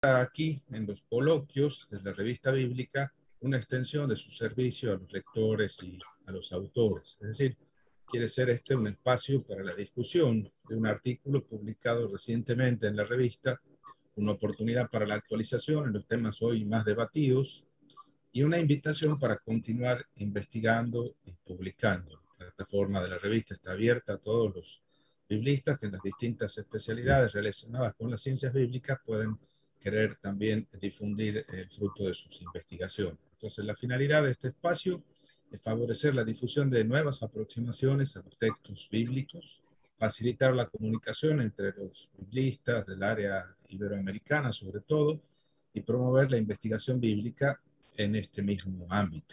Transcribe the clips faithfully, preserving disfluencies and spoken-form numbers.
aquí en los coloquios de la revista bíblica una extensión de su servicio a los lectores y a los autores. Es decir, quiere ser este un espacio para la discusión de un artículo publicado recientemente en la revista, una oportunidad para la actualización en los temas hoy más debatidos y una invitación para continuar investigando y publicando. La plataforma de la revista está abierta a todos los biblistas que en las distintas especialidades relacionadas con las ciencias bíblicas pueden querer también difundir el fruto de sus investigaciones. Entonces, la finalidad de este espacio es favorecer la difusión de nuevas aproximaciones a los textos bíblicos, facilitar la comunicación entre los biblistas del área iberoamericana sobre todo, y promover la investigación bíblica en este mismo ámbito.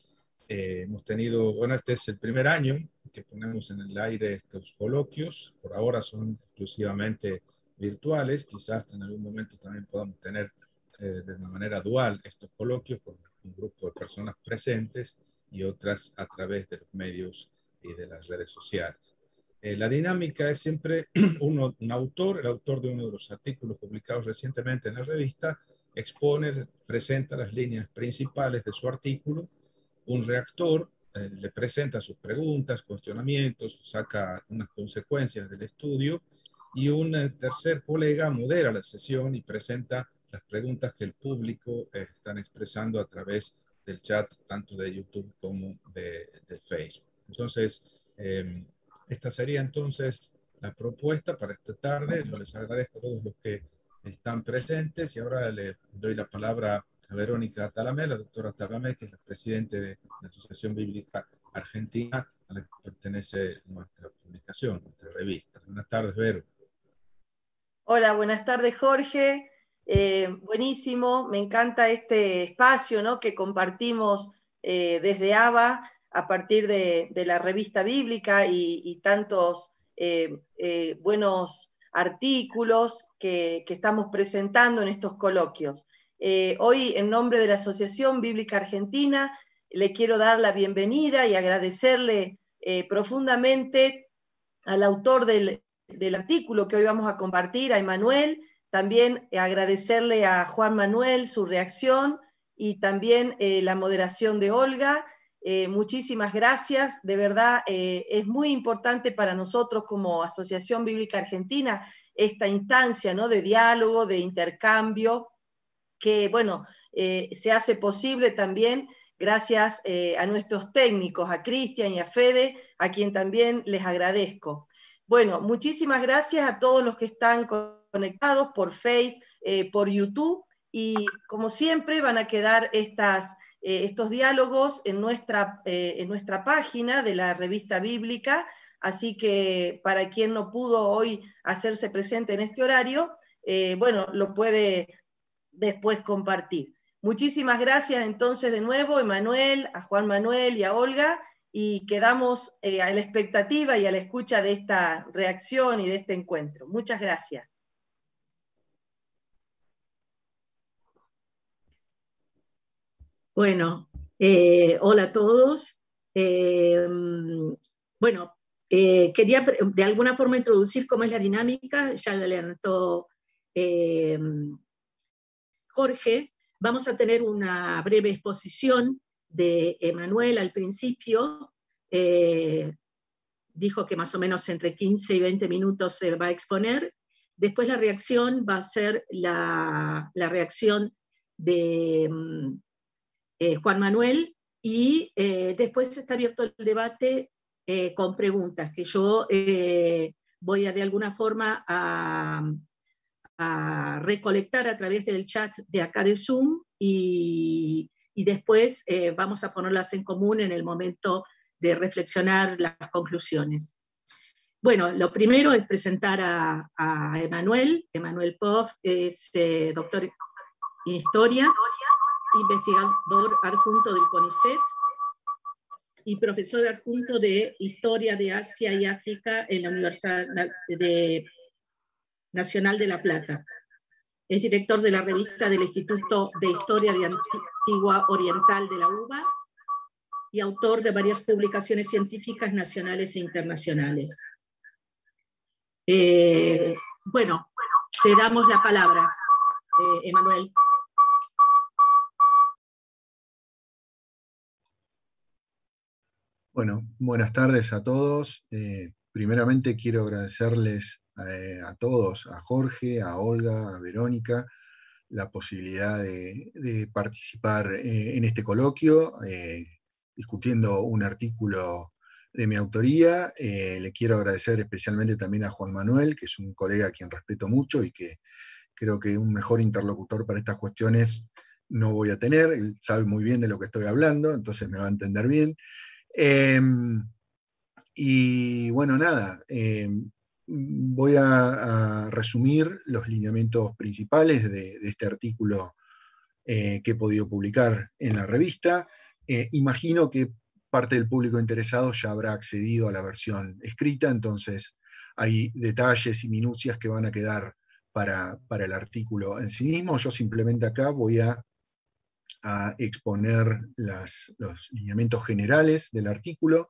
Eh, hemos tenido, bueno, este es el primer año que ponemos en el aire estos coloquios, por ahora son exclusivamente virtuales, quizás en algún momento también podamos tener eh, de una manera dual estos coloquios con un grupo de personas presentes y otras a través de los medios y de las redes sociales. Eh, la dinámica es siempre uno, un autor, el autor de uno de los artículos publicados recientemente en la revista, expone, presenta las líneas principales de su artículo, un redactor eh, le presenta sus preguntas, cuestionamientos, saca unas consecuencias del estudio y un eh, tercer colega modera la sesión y presenta las preguntas que el público eh, están expresando a través del chat, tanto de YouTube como de, de Facebook. Entonces, eh, esta sería entonces la propuesta para esta tarde. Yo les agradezco a todos los que están presentes y ahora le doy la palabra a Verónica Talamé, la doctora Talamé, que es la presidenta de la Asociación Bíblica Argentina, a la que pertenece nuestra publicación, nuestra revista. Buenas tardes, Vero. Hola, buenas tardes, Jorge. Eh, buenísimo, me encanta este espacio, ¿no?, que compartimos eh, desde A B A a partir de, de la revista bíblica y, y tantos eh, eh, buenos artículos que, que estamos presentando en estos coloquios. Eh, hoy, en nombre de la Asociación Bíblica Argentina, le quiero dar la bienvenida y agradecerle eh, profundamente al autor del, del artículo que hoy vamos a compartir, a Emanuel, también agradecerle a Juan Manuel su reacción y también eh, la moderación de Olga. Eh, muchísimas gracias, de verdad eh, es muy importante para nosotros como Asociación Bíblica Argentina esta instancia, ¿no?, de diálogo, de intercambio, que bueno, eh, se hace posible también gracias eh, a nuestros técnicos, a Cristian y a Fede, a quien también les agradezco. Bueno, muchísimas gracias a todos los que están conectados por Facebook, eh, por YouTube, y como siempre van a quedar estas, eh, estos diálogos en nuestra, eh, en nuestra página de la revista bíblica, así que para quien no pudo hoy hacerse presente en este horario, eh, bueno, lo puede después compartir. Muchísimas gracias entonces de nuevo, Emanuel, a Juan Manuel y a Olga, y quedamos eh, a la expectativa y a la escucha de esta reacción y de este encuentro. Muchas gracias. Bueno, eh, hola a todos. Eh, bueno, eh, quería de alguna forma introducir cómo es la dinámica, ya la adelantó eh, Jorge. Vamos a tener una breve exposición de Emanuel al principio. Eh, dijo que más o menos entre quince y veinte minutos se va a exponer. Después la reacción va a ser la, la reacción de eh, Juan Manuel, y eh, después está abierto el debate eh, con preguntas que yo eh, voy a de alguna forma a, a recolectar a través del chat de acá de Zoom, y, y después eh, vamos a ponerlas en común en el momento de reflexionar las conclusiones. Bueno, lo primero es presentar a, a Emanuel. Emanuel Poff es eh, doctor en Historia, investigador adjunto del CONICET y profesor adjunto de Historia de Asia y África en la Universidad de, Nacional de La Plata. Es director de la revista del Instituto de Historia de Antigua Oriental de la U B A y autor de varias publicaciones científicas nacionales e internacionales. Eh, bueno, te damos la palabra, eh, Emanuel. Bueno, buenas tardes a todos. Eh, primeramente quiero agradecerles eh, a todos, a Jorge, a Olga, a Verónica, la posibilidad de, de participar eh, en este coloquio, eh, discutiendo un artículo de mi autoría. Eh, le quiero agradecer especialmente también a Juan Manuel, que es un colega a quien respeto mucho y que creo que un mejor interlocutor para estas cuestiones no voy a tener. Él sabe muy bien de lo que estoy hablando, entonces me va a entender bien. Eh, y bueno, nada, eh, voy a, a resumir los lineamientos principales de, de este artículo eh, que he podido publicar en la revista. Eh, imagino que parte del público interesado ya habrá accedido a la versión escrita, entonces hay detalles y minucias que van a quedar para, para el artículo en sí mismo. Yo simplemente acá voy a, a exponer las, los lineamientos generales del artículo.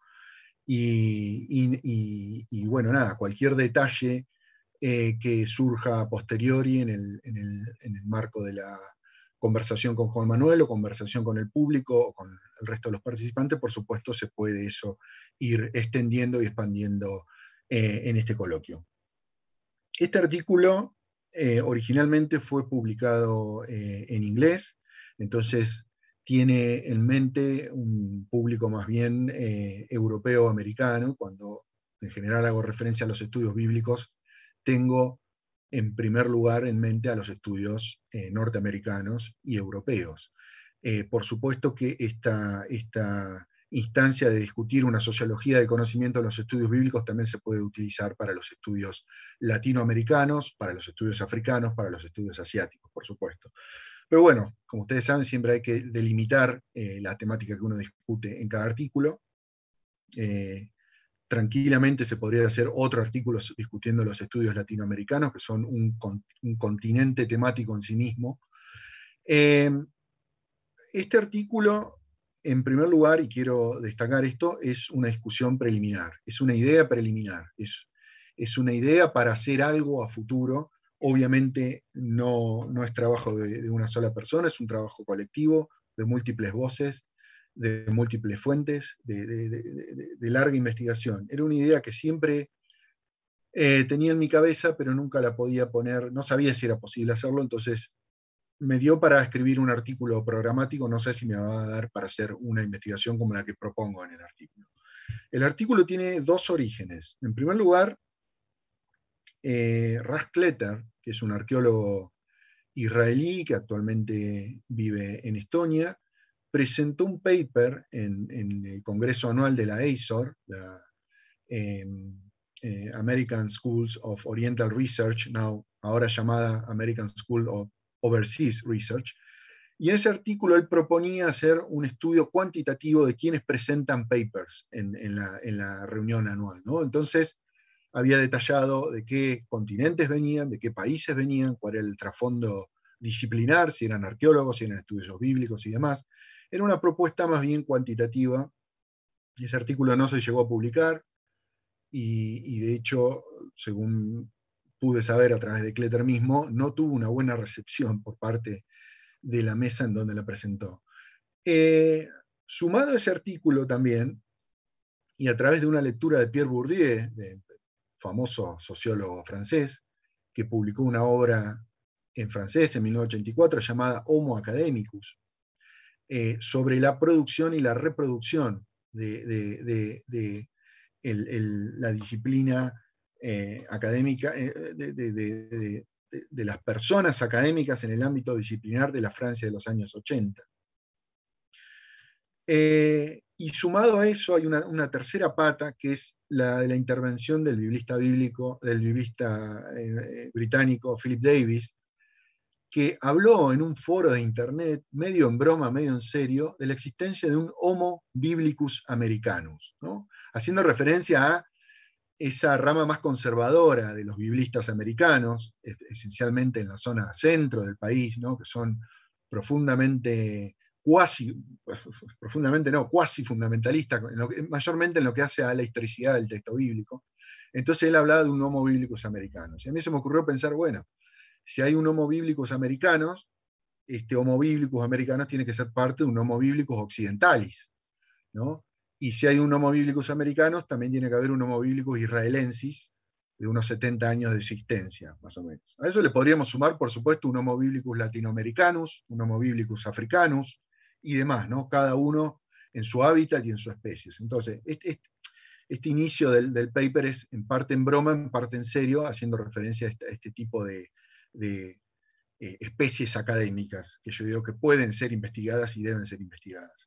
Y, y, y, y bueno, nada, cualquier detalle eh, que surja a posteriori en el, en, el, en el marco de la conversación con Juan Manuel o conversación con el público o con el resto de los participantes, por supuesto se puede eso ir extendiendo y expandiendo eh, en este coloquio. Este artículo eh, originalmente fue publicado eh, en inglés, entonces tiene en mente un público más bien eh, europeo-americano. Cuando en general hago referencia a los estudios bíblicos, tengo en primer lugar en mente a los estudios eh, norteamericanos y europeos. Eh, por supuesto que esta, esta instancia de discutir una sociología del conocimiento de los estudios bíblicos también se puede utilizar para los estudios latinoamericanos, para los estudios africanos, para los estudios asiáticos, por supuesto. Pero bueno, como ustedes saben, siempre hay que delimitar eh, la temática que uno discute en cada artículo. Eh, tranquilamente se podría hacer otro artículo discutiendo los estudios latinoamericanos, que son un, un continente temático en sí mismo. Eh, este artículo, en primer lugar, y quiero destacar esto, es una discusión preliminar, es una idea preliminar, es, es una idea para hacer algo a futuro. Obviamente no, no es trabajo de, de una sola persona, es un trabajo colectivo, de múltiples voces, de múltiples fuentes, de, de, de, de, de larga investigación. Era una idea que siempre eh, tenía en mi cabeza, pero nunca la podía poner, no sabía si era posible hacerlo, entonces me dio para escribir un artículo programático, no sé si me va a dar para hacer una investigación como la que propongo en el artículo. El artículo tiene dos orígenes. En primer lugar, eh, Russ Kletter, que es un arqueólogo israelí que actualmente vive en Estonia, presentó un paper en, en el Congreso Anual de la A S O R, la eh, eh, American Schools of Oriental Research, now, ahora llamada American School of Overseas Research, y en ese artículo él proponía hacer un estudio cuantitativo de quienes presentan papers en, en, la, en la reunión anual, ¿no? Entonces, había detallado de qué continentes venían, de qué países venían, cuál era el trasfondo disciplinar, si eran arqueólogos, si eran estudios bíblicos y demás. Era una propuesta más bien cuantitativa, y ese artículo no se llegó a publicar, y, y de hecho, según pude saber a través de Kletter mismo, no tuvo una buena recepción por parte de la mesa en donde la presentó. Eh, sumado a ese artículo también, y a través de una lectura de Pierre Bourdieu, de, famoso sociólogo francés, que publicó una obra en francés en mil novecientos ochenta y cuatro llamada Homo Academicus, eh, sobre la producción y la reproducción de, de, de, de el, el, la disciplina eh, académica, eh, de, de, de, de, de las personas académicas en el ámbito disciplinar de la Francia de los años ochenta. Eh, y sumado a eso hay una, una tercera pata, que es la de la intervención del biblista bíblico, del biblista eh, británico Philip Davis, que habló en un foro de internet, medio en broma, medio en serio, de la existencia de un Homo Biblicus Americanus, ¿no? Haciendo referencia a esa rama más conservadora de los biblistas americanos, esencialmente en la zona centro del país, ¿no? Que son profundamente cuasi, profundamente no, cuasi fundamentalista, en lo que, mayormente en lo que hace a la historicidad del texto bíblico. Entonces él hablaba de un Homo Biblicus Americanus. Y a mí se me ocurrió pensar, bueno, si hay un Homo biblicus americanos, este Homo biblicus americanos tiene que ser parte de un Homo biblicus occidentalis, ¿no? Y si hay un Homo biblicus americanos, también tiene que haber un Homo biblicus israelensis, de unos setenta años de existencia, más o menos. A eso le podríamos sumar, por supuesto, un Homo biblicus latinoamericanus, un Homo biblicus africanus, y demás, ¿no? Cada uno en su hábitat y en su especie. Entonces, este, este, este inicio del, del paper es en parte en broma, en parte en serio, haciendo referencia a este, a este tipo de, de eh, especies académicas, que yo digo que pueden ser investigadas y deben ser investigadas.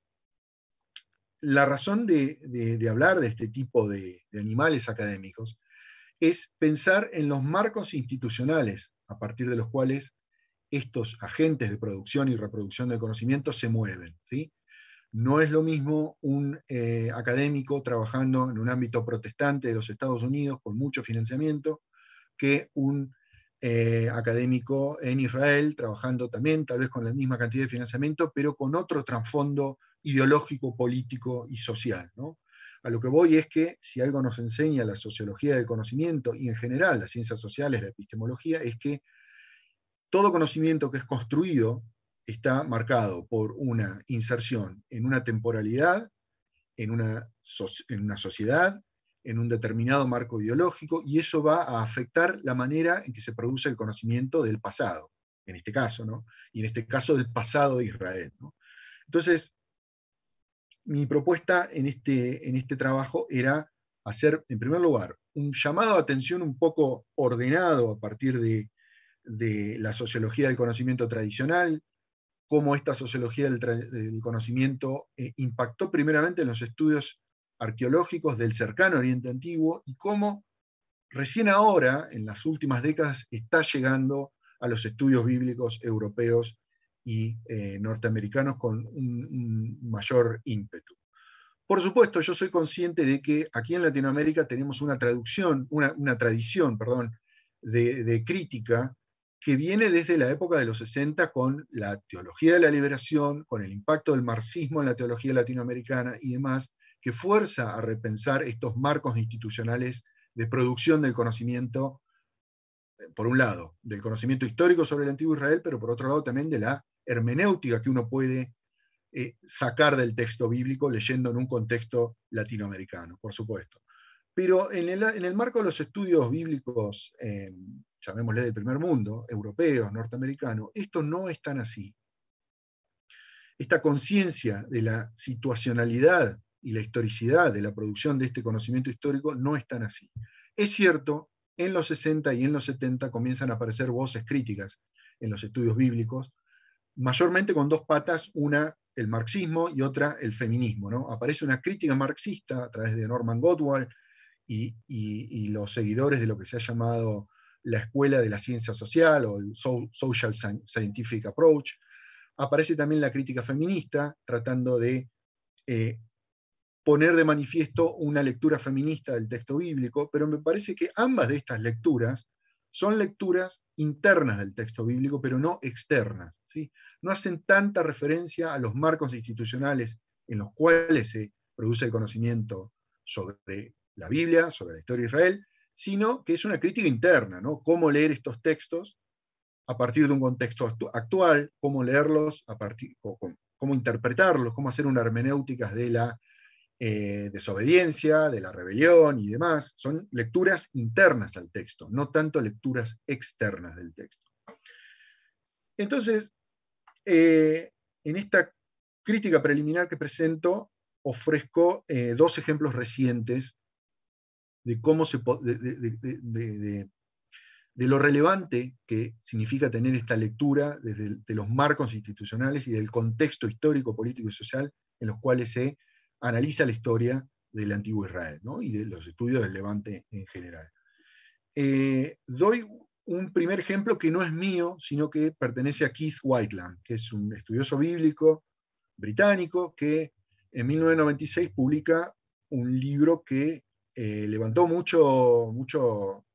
La razón de, de, de hablar de este tipo de, de animales académicos es pensar en los marcos institucionales a partir de los cuales estos agentes de producción y reproducción del conocimiento se mueven, ¿sí? No es lo mismo un eh, académico trabajando en un ámbito protestante de los Estados Unidos con mucho financiamiento que un eh, académico en Israel trabajando también tal vez con la misma cantidad de financiamiento, pero con otro trasfondo ideológico, político y social, ¿no? A lo que voy es que si algo nos enseña la sociología del conocimiento y en general las ciencias sociales, la epistemología, es que todo conocimiento que es construido está marcado por una inserción en una temporalidad, en una, so en una sociedad, en un determinado marco ideológico, y eso va a afectar la manera en que se produce el conocimiento del pasado, en este caso, ¿no? Y en este caso del pasado de Israel, ¿no? Entonces, mi propuesta en este, en este trabajo era hacer, en primer lugar, un llamado de atención un poco ordenado a partir de, de la sociología del conocimiento tradicional, cómo esta sociología del, del conocimiento eh, impactó primeramente en los estudios arqueológicos del cercano Oriente Antiguo y cómo recién ahora, en las últimas décadas, está llegando a los estudios bíblicos europeos y eh, norteamericanos con un, un mayor ímpetu. Por supuesto, yo soy consciente de que aquí en Latinoamérica tenemos una traducción, una, una tradición, perdón, de, de crítica que viene desde la época de los sesenta con la teología de la liberación, con el impacto del marxismo en la teología latinoamericana y demás, que fuerza a repensar estos marcos institucionales de producción del conocimiento, por un lado, del conocimiento histórico sobre el antiguo Israel, pero por otro lado también de la hermenéutica que uno puede eh, sacar del texto bíblico leyendo en un contexto latinoamericano, por supuesto. Pero en el, en el marco de los estudios bíblicos, eh, llamémosle del primer mundo, europeos, norteamericanos, esto no es tan así. Esta conciencia de la situacionalidad y la historicidad de la producción de este conocimiento histórico no es tan así. Es cierto, en los sesenta y en los setenta comienzan a aparecer voces críticas en los estudios bíblicos, mayormente con dos patas, una el marxismo y otra el feminismo, ¿no? Aparece una crítica marxista a través de Norman Gottwald y, y, y los seguidores de lo que se ha llamado la escuela de la ciencia social o el Social Scientific Approach. Aparece también la crítica feminista, tratando de eh, poner de manifiesto una lectura feminista del texto bíblico, pero me parece que ambas de estas lecturas son lecturas internas del texto bíblico, pero no externas, ¿sí? No hacen tanta referencia a los marcos institucionales en los cuales se produce el conocimiento sobre la Biblia, sobre la historia de Israel, sino que es una crítica interna, ¿no? Cómo leer estos textos a partir de un contexto actu actual, cómo leerlos, a partir, cómo, cómo interpretarlos, cómo hacer una hermenéutica de la eh, desobediencia, de la rebelión y demás. Son lecturas internas al texto, no tanto lecturas externas del texto. Entonces, eh, en esta crítica preliminar que presento, ofrezco eh, dos ejemplos recientes de cómo se de, de, de, de, de, de lo relevante que significa tener esta lectura desde de los marcos institucionales y del contexto histórico, político y social en los cuales se analiza la historia del antiguo Israel, ¿no? Y de los estudios del Levante en general. Eh, doy un primer ejemplo que no es mío, sino que pertenece a Keith Whiteland, que es un estudioso bíblico británico que en mil novecientos noventa y seis publica un libro que eh, levantó mucho, mucho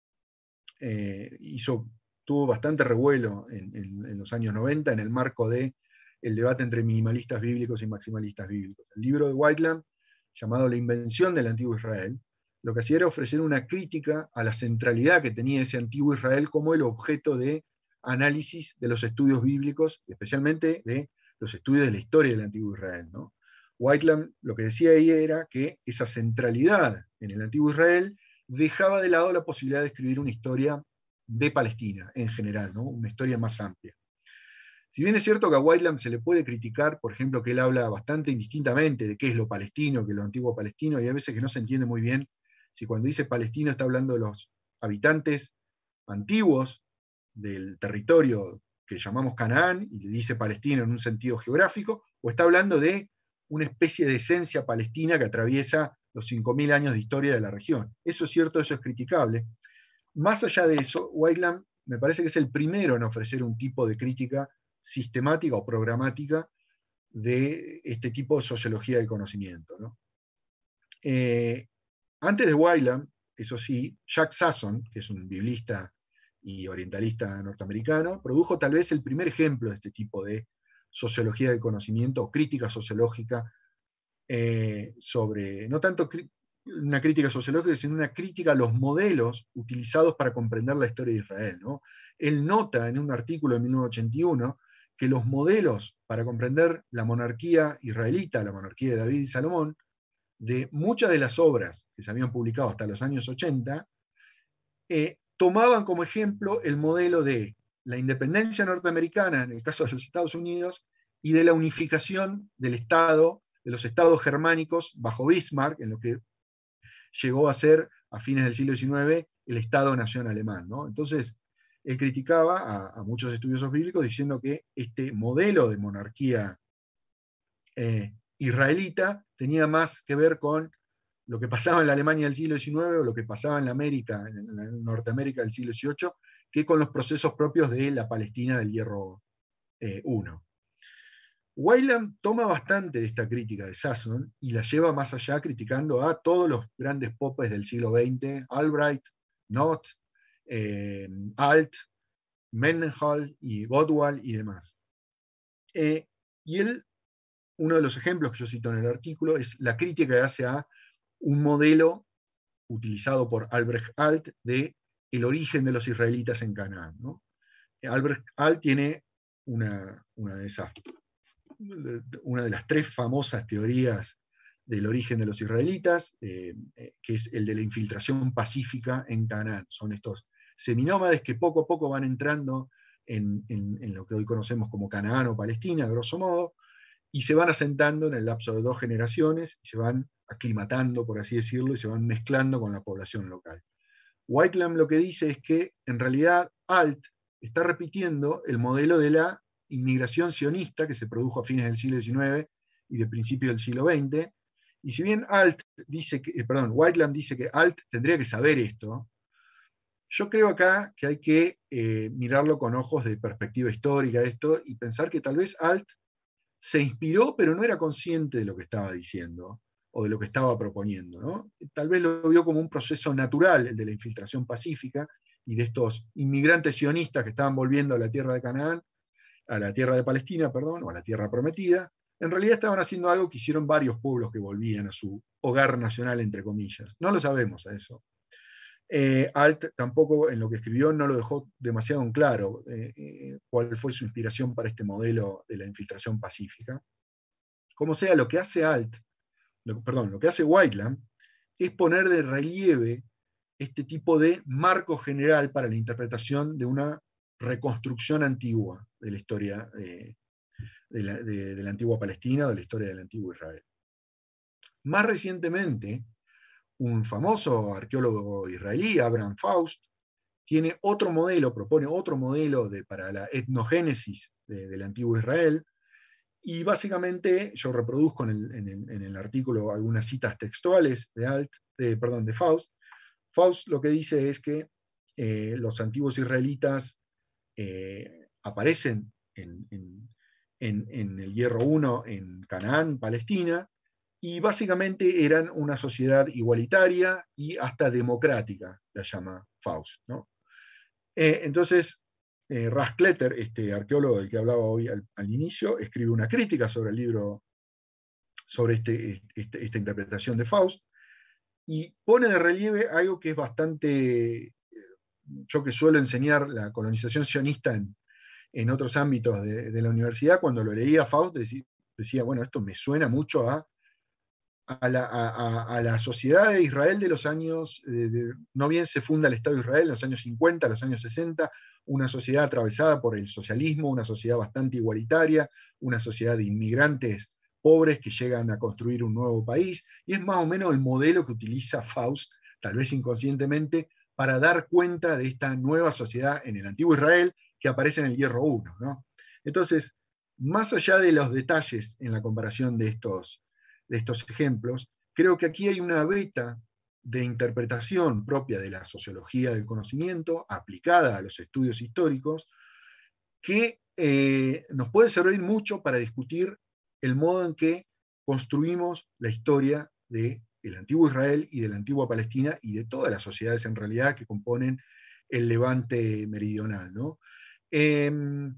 eh, hizo, tuvo bastante revuelo en, en, en los años noventa en el marco de el debate entre minimalistas bíblicos y maximalistas bíblicos. El libro de Whiteland, llamado La invención del antiguo Israel, lo que hacía era ofrecer una crítica a la centralidad que tenía ese antiguo Israel como el objeto de análisis de los estudios bíblicos, especialmente de los estudios de la historia del Antiguo Israel, ¿no? Whitelam lo que decía ahí era que esa centralidad en el Antiguo Israel dejaba de lado la posibilidad de escribir una historia de Palestina en general, ¿no? Una historia más amplia. Si bien es cierto que a Whitelam se le puede criticar, por ejemplo, que él habla bastante indistintamente de qué es lo palestino, qué es lo antiguo palestino, y a veces que no se entiende muy bien si cuando dice palestino está hablando de los habitantes antiguos del territorio que llamamos Canaán, y le dice palestino en un sentido geográfico, o está hablando de una especie de esencia palestina que atraviesa los cinco mil años de historia de la región. Eso es cierto, eso es criticable. Más allá de eso, Whitelam me parece que es el primero en ofrecer un tipo de crítica sistemática o programática de este tipo de sociología del conocimiento, ¿no? Eh, antes de Whitelam, eso sí, Jack Sasson, que es un biblista y orientalista norteamericano, produjo tal vez el primer ejemplo de este tipo de sociología del conocimiento o crítica sociológica eh, sobre, no tanto una crítica sociológica, sino una crítica a los modelos utilizados para comprender la historia de Israel, ¿no? Él nota en un artículo de mil novecientos ochenta y uno que los modelos para comprender la monarquía israelita, la monarquía de David y Salomón, de muchas de las obras que se habían publicado hasta los años ochenta, eh, tomaban como ejemplo el modelo de la independencia norteamericana, en el caso de los Estados Unidos, y de la unificación del Estado, de los estados germánicos bajo Bismarck, en lo que llegó a ser, a fines del siglo diecinueve, el Estado-nación alemán, ¿no? Entonces, él criticaba a, a muchos estudiosos bíblicos diciendo que este modelo de monarquía eh, israelita tenía más que ver con lo que pasaba en la Alemania del siglo diecinueve o lo que pasaba en la América, en la Norteamérica del siglo dieciocho, que con los procesos propios de la Palestina del Hierro eh, I. Whitelam toma bastante de esta crítica de Sasson y la lleva más allá criticando a todos los grandes popes del siglo veinte, Albright, Knott, eh, Alt, Mendenhall y Gottwald y demás. Eh, y él, uno de los ejemplos que yo cito en el artículo es la crítica que hace a un modelo utilizado por Albrecht Alt de el origen de los israelitas en Canaán, ¿no? Albrecht Alt tiene una, una de esas una de las tres famosas teorías del origen de los israelitas, eh, que es el de la infiltración pacífica en Canaán. Son estos seminómades que poco a poco van entrando en, en, en lo que hoy conocemos como Canaán o Palestina, a grosso modo, y se van asentando en el lapso de dos generaciones, y se van aclimatando, por así decirlo, y se van mezclando con la población local. Whitelam lo que dice es que, en realidad, Alt está repitiendo el modelo de la inmigración sionista que se produjo a fines del siglo diecinueve y de principios del siglo veinte, y si bien Alt dice que, perdón, Whitelam dice que Alt tendría que saber esto, yo creo acá que hay que eh, mirarlo con ojos de perspectiva histórica esto, y pensar que tal vez Alt se inspiró, pero no era consciente de lo que estaba diciendo, o de lo que estaba proponiendo, ¿no? Tal vez lo vio como un proceso natural, el de la infiltración pacífica, y de estos inmigrantes sionistas que estaban volviendo a la tierra de Canaán, a la tierra de Palestina, perdón, o a la tierra prometida. En realidad estaban haciendo algo que hicieron varios pueblos que volvían a su hogar nacional, entre comillas. No lo sabemos a eso. Eh, Alt tampoco en lo que escribió no lo dejó demasiado en claro eh, eh, cuál fue su inspiración para este modelo de la infiltración pacífica. Como sea, lo que hace Alt, lo, perdón, lo que hace Whitelam es poner de relieve este tipo de marco general para la interpretación de una reconstrucción antigua de la historia eh, de, la, de, de la antigua Palestina, de la historia del antiguo Israel. Más recientemente, un famoso arqueólogo israelí, Abraham Faust, tiene otro modelo, propone otro modelo de, para la etnogénesis de, del antiguo Israel, y básicamente yo reproduzco en el, en el, en el artículo algunas citas textuales de, Alt, de, perdón, de Faust. Faust lo que dice es que eh, los antiguos israelitas eh, aparecen en, en, en, en el Hierro I en Canaán, Palestina, y básicamente eran una sociedad igualitaria y hasta democrática, la llama Faust, ¿no? Eh, entonces, eh, Raskletter, este arqueólogo del que hablaba hoy al, al inicio, escribe una crítica sobre el libro, sobre este, este, esta interpretación de Faust, y pone de relieve algo que es bastante yo que suelo enseñar la colonización sionista en, en otros ámbitos de, de la universidad, cuando lo leía Faust decía, decía, bueno, esto me suena mucho a, a, la, a, a la sociedad de Israel de los años, de, de, no bien se funda el Estado de Israel en los años cincuenta, los años sesenta, una sociedad atravesada por el socialismo, una sociedad bastante igualitaria, una sociedad de inmigrantes pobres que llegan a construir un nuevo país, y es más o menos el modelo que utiliza Faust, tal vez inconscientemente, para dar cuenta de esta nueva sociedad en el antiguo Israel que aparece en el Hierro uno, ¿no? Entonces, más allá de los detalles en la comparación de estos, de estos ejemplos, creo que aquí hay una beta de interpretación propia de la sociología del conocimiento aplicada a los estudios históricos que eh, nos puede servir mucho para discutir el modo en que construimos la historia del antiguo Israel y de la antigua Palestina y de todas las sociedades en realidad que componen el Levante meridional, ¿no? Eh,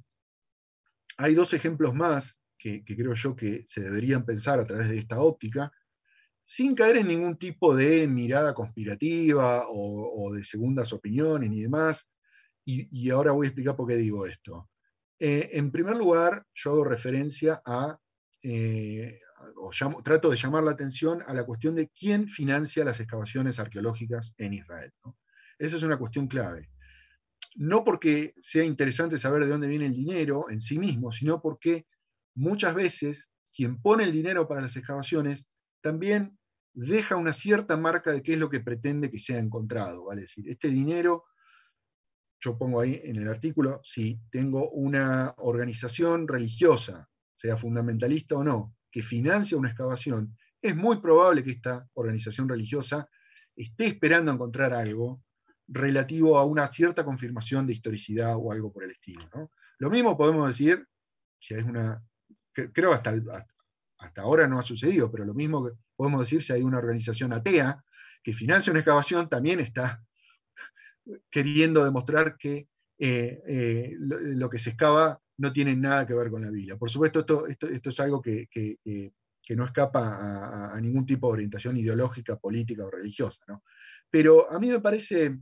hay dos ejemplos más que, que creo yo que se deberían pensar a través de esta óptica, sin caer en ningún tipo de mirada conspirativa o, o de segundas opiniones ni demás, y, y ahora voy a explicar por qué digo esto. Eh, en primer lugar, yo hago referencia a, eh, o llamo, trato de llamar la atención a la cuestión de quién financia las excavaciones arqueológicas en Israel, ¿no? Esa es una cuestión clave. No porque sea interesante saber de dónde viene el dinero en sí mismo, sino porque muchas veces quien pone el dinero para las excavaciones también deja una cierta marca de qué es lo que pretende que sea encontrado, ¿vale? Es decir, este dinero, yo pongo ahí en el artículo, si tengo una organización religiosa, sea fundamentalista o no, que financia una excavación, es muy probable que esta organización religiosa esté esperando encontrar algo relativo a una cierta confirmación de historicidad o algo por el estilo, ¿no? Lo mismo podemos decir, si es una, creo hasta, hasta ahora no ha sucedido, pero lo mismo que podemos decir si hay una organización atea que financia una excavación, también está queriendo demostrar que eh, eh, lo, lo que se excava no tiene nada que ver con la Biblia. Por supuesto, esto, esto, esto es algo que, que, que, que no escapa a, a ningún tipo de orientación ideológica, política o religiosa, ¿no? Pero a mí me parece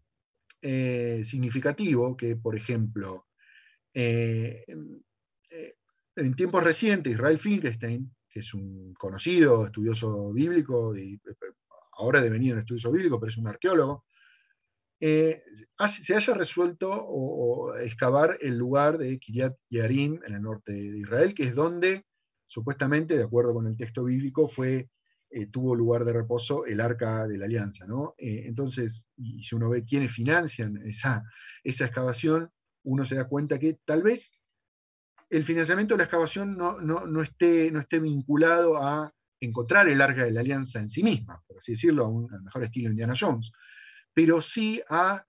eh, significativo que, por ejemplo, eh, eh, en tiempos recientes, Israel Finkelstein, que es un conocido estudioso bíblico, y ahora devenido un estudioso bíblico, pero es un arqueólogo, eh, se haya resuelto o, o excavar el lugar de Kiryat Yearim, en el norte de Israel, que es donde, supuestamente, de acuerdo con el texto bíblico, fue, eh, tuvo lugar de reposo el Arca de la Alianza, ¿no? Eh, entonces, y si uno ve quiénes financian esa, esa excavación, uno se da cuenta que tal vez el financiamiento de la excavación no, no, no, esté, no esté vinculado a encontrar el Arca de la Alianza en sí misma, por así decirlo, a un, al mejor estilo Indiana Jones, pero sí a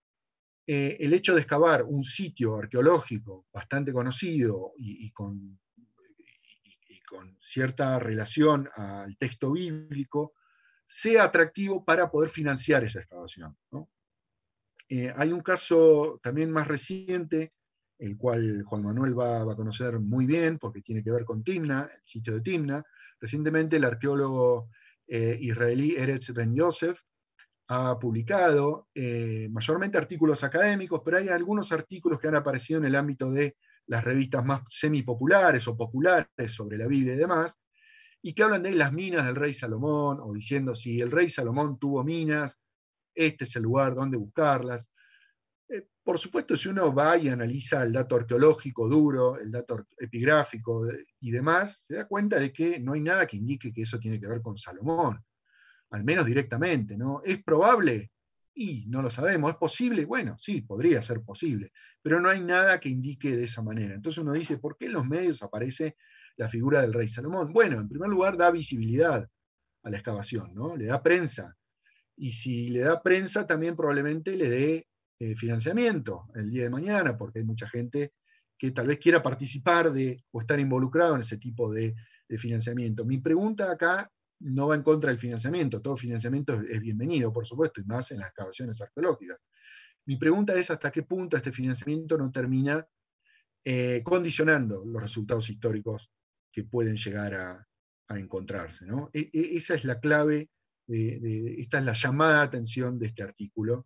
eh, el hecho de excavar un sitio arqueológico bastante conocido y, y, con, y, y con cierta relación al texto bíblico, sea atractivo para poder financiar esa excavación, ¿no? Eh, hay un caso también más reciente, el cual Juan Manuel va, va a conocer muy bien, porque tiene que ver con Timna, el sitio de Timna. Recientemente el arqueólogo eh, israelí Eretz Ben Yosef ha publicado eh, mayormente artículos académicos, pero hay algunos artículos que han aparecido en el ámbito de las revistas más semipopulares o populares sobre la Biblia y demás, y que hablan de las minas del rey Salomón, o diciendo si el rey Salomón tuvo minas, este es el lugar donde buscarlas. Eh, por supuesto, si uno va y analiza el dato arqueológico duro, el dato epigráfico y demás, se da cuenta de que no hay nada que indique que eso tiene que ver con Salomón, al menos directamente, ¿no? ¿Es probable? Y no lo sabemos. ¿Es posible? Bueno, sí, podría ser posible, pero no hay nada que indique de esa manera. Entonces uno dice, ¿por qué en los medios aparece la figura del rey Salomón? Bueno, en primer lugar, da visibilidad a la excavación, ¿no? Le da prensa. Y si le da prensa, también probablemente le dé eh, financiamiento el día de mañana, porque hay mucha gente que tal vez quiera participar de, o estar involucrado en ese tipo de, de financiamiento. Mi pregunta acá no va en contra del financiamiento, todo financiamiento es bienvenido, por supuesto, y más en las excavaciones arqueológicas. Mi pregunta es hasta qué punto este financiamiento no termina eh, condicionando los resultados históricos que pueden llegar a, a encontrarse, ¿no? E, e, esa es la clave, de, de, esta es la llamada de atención de este artículo,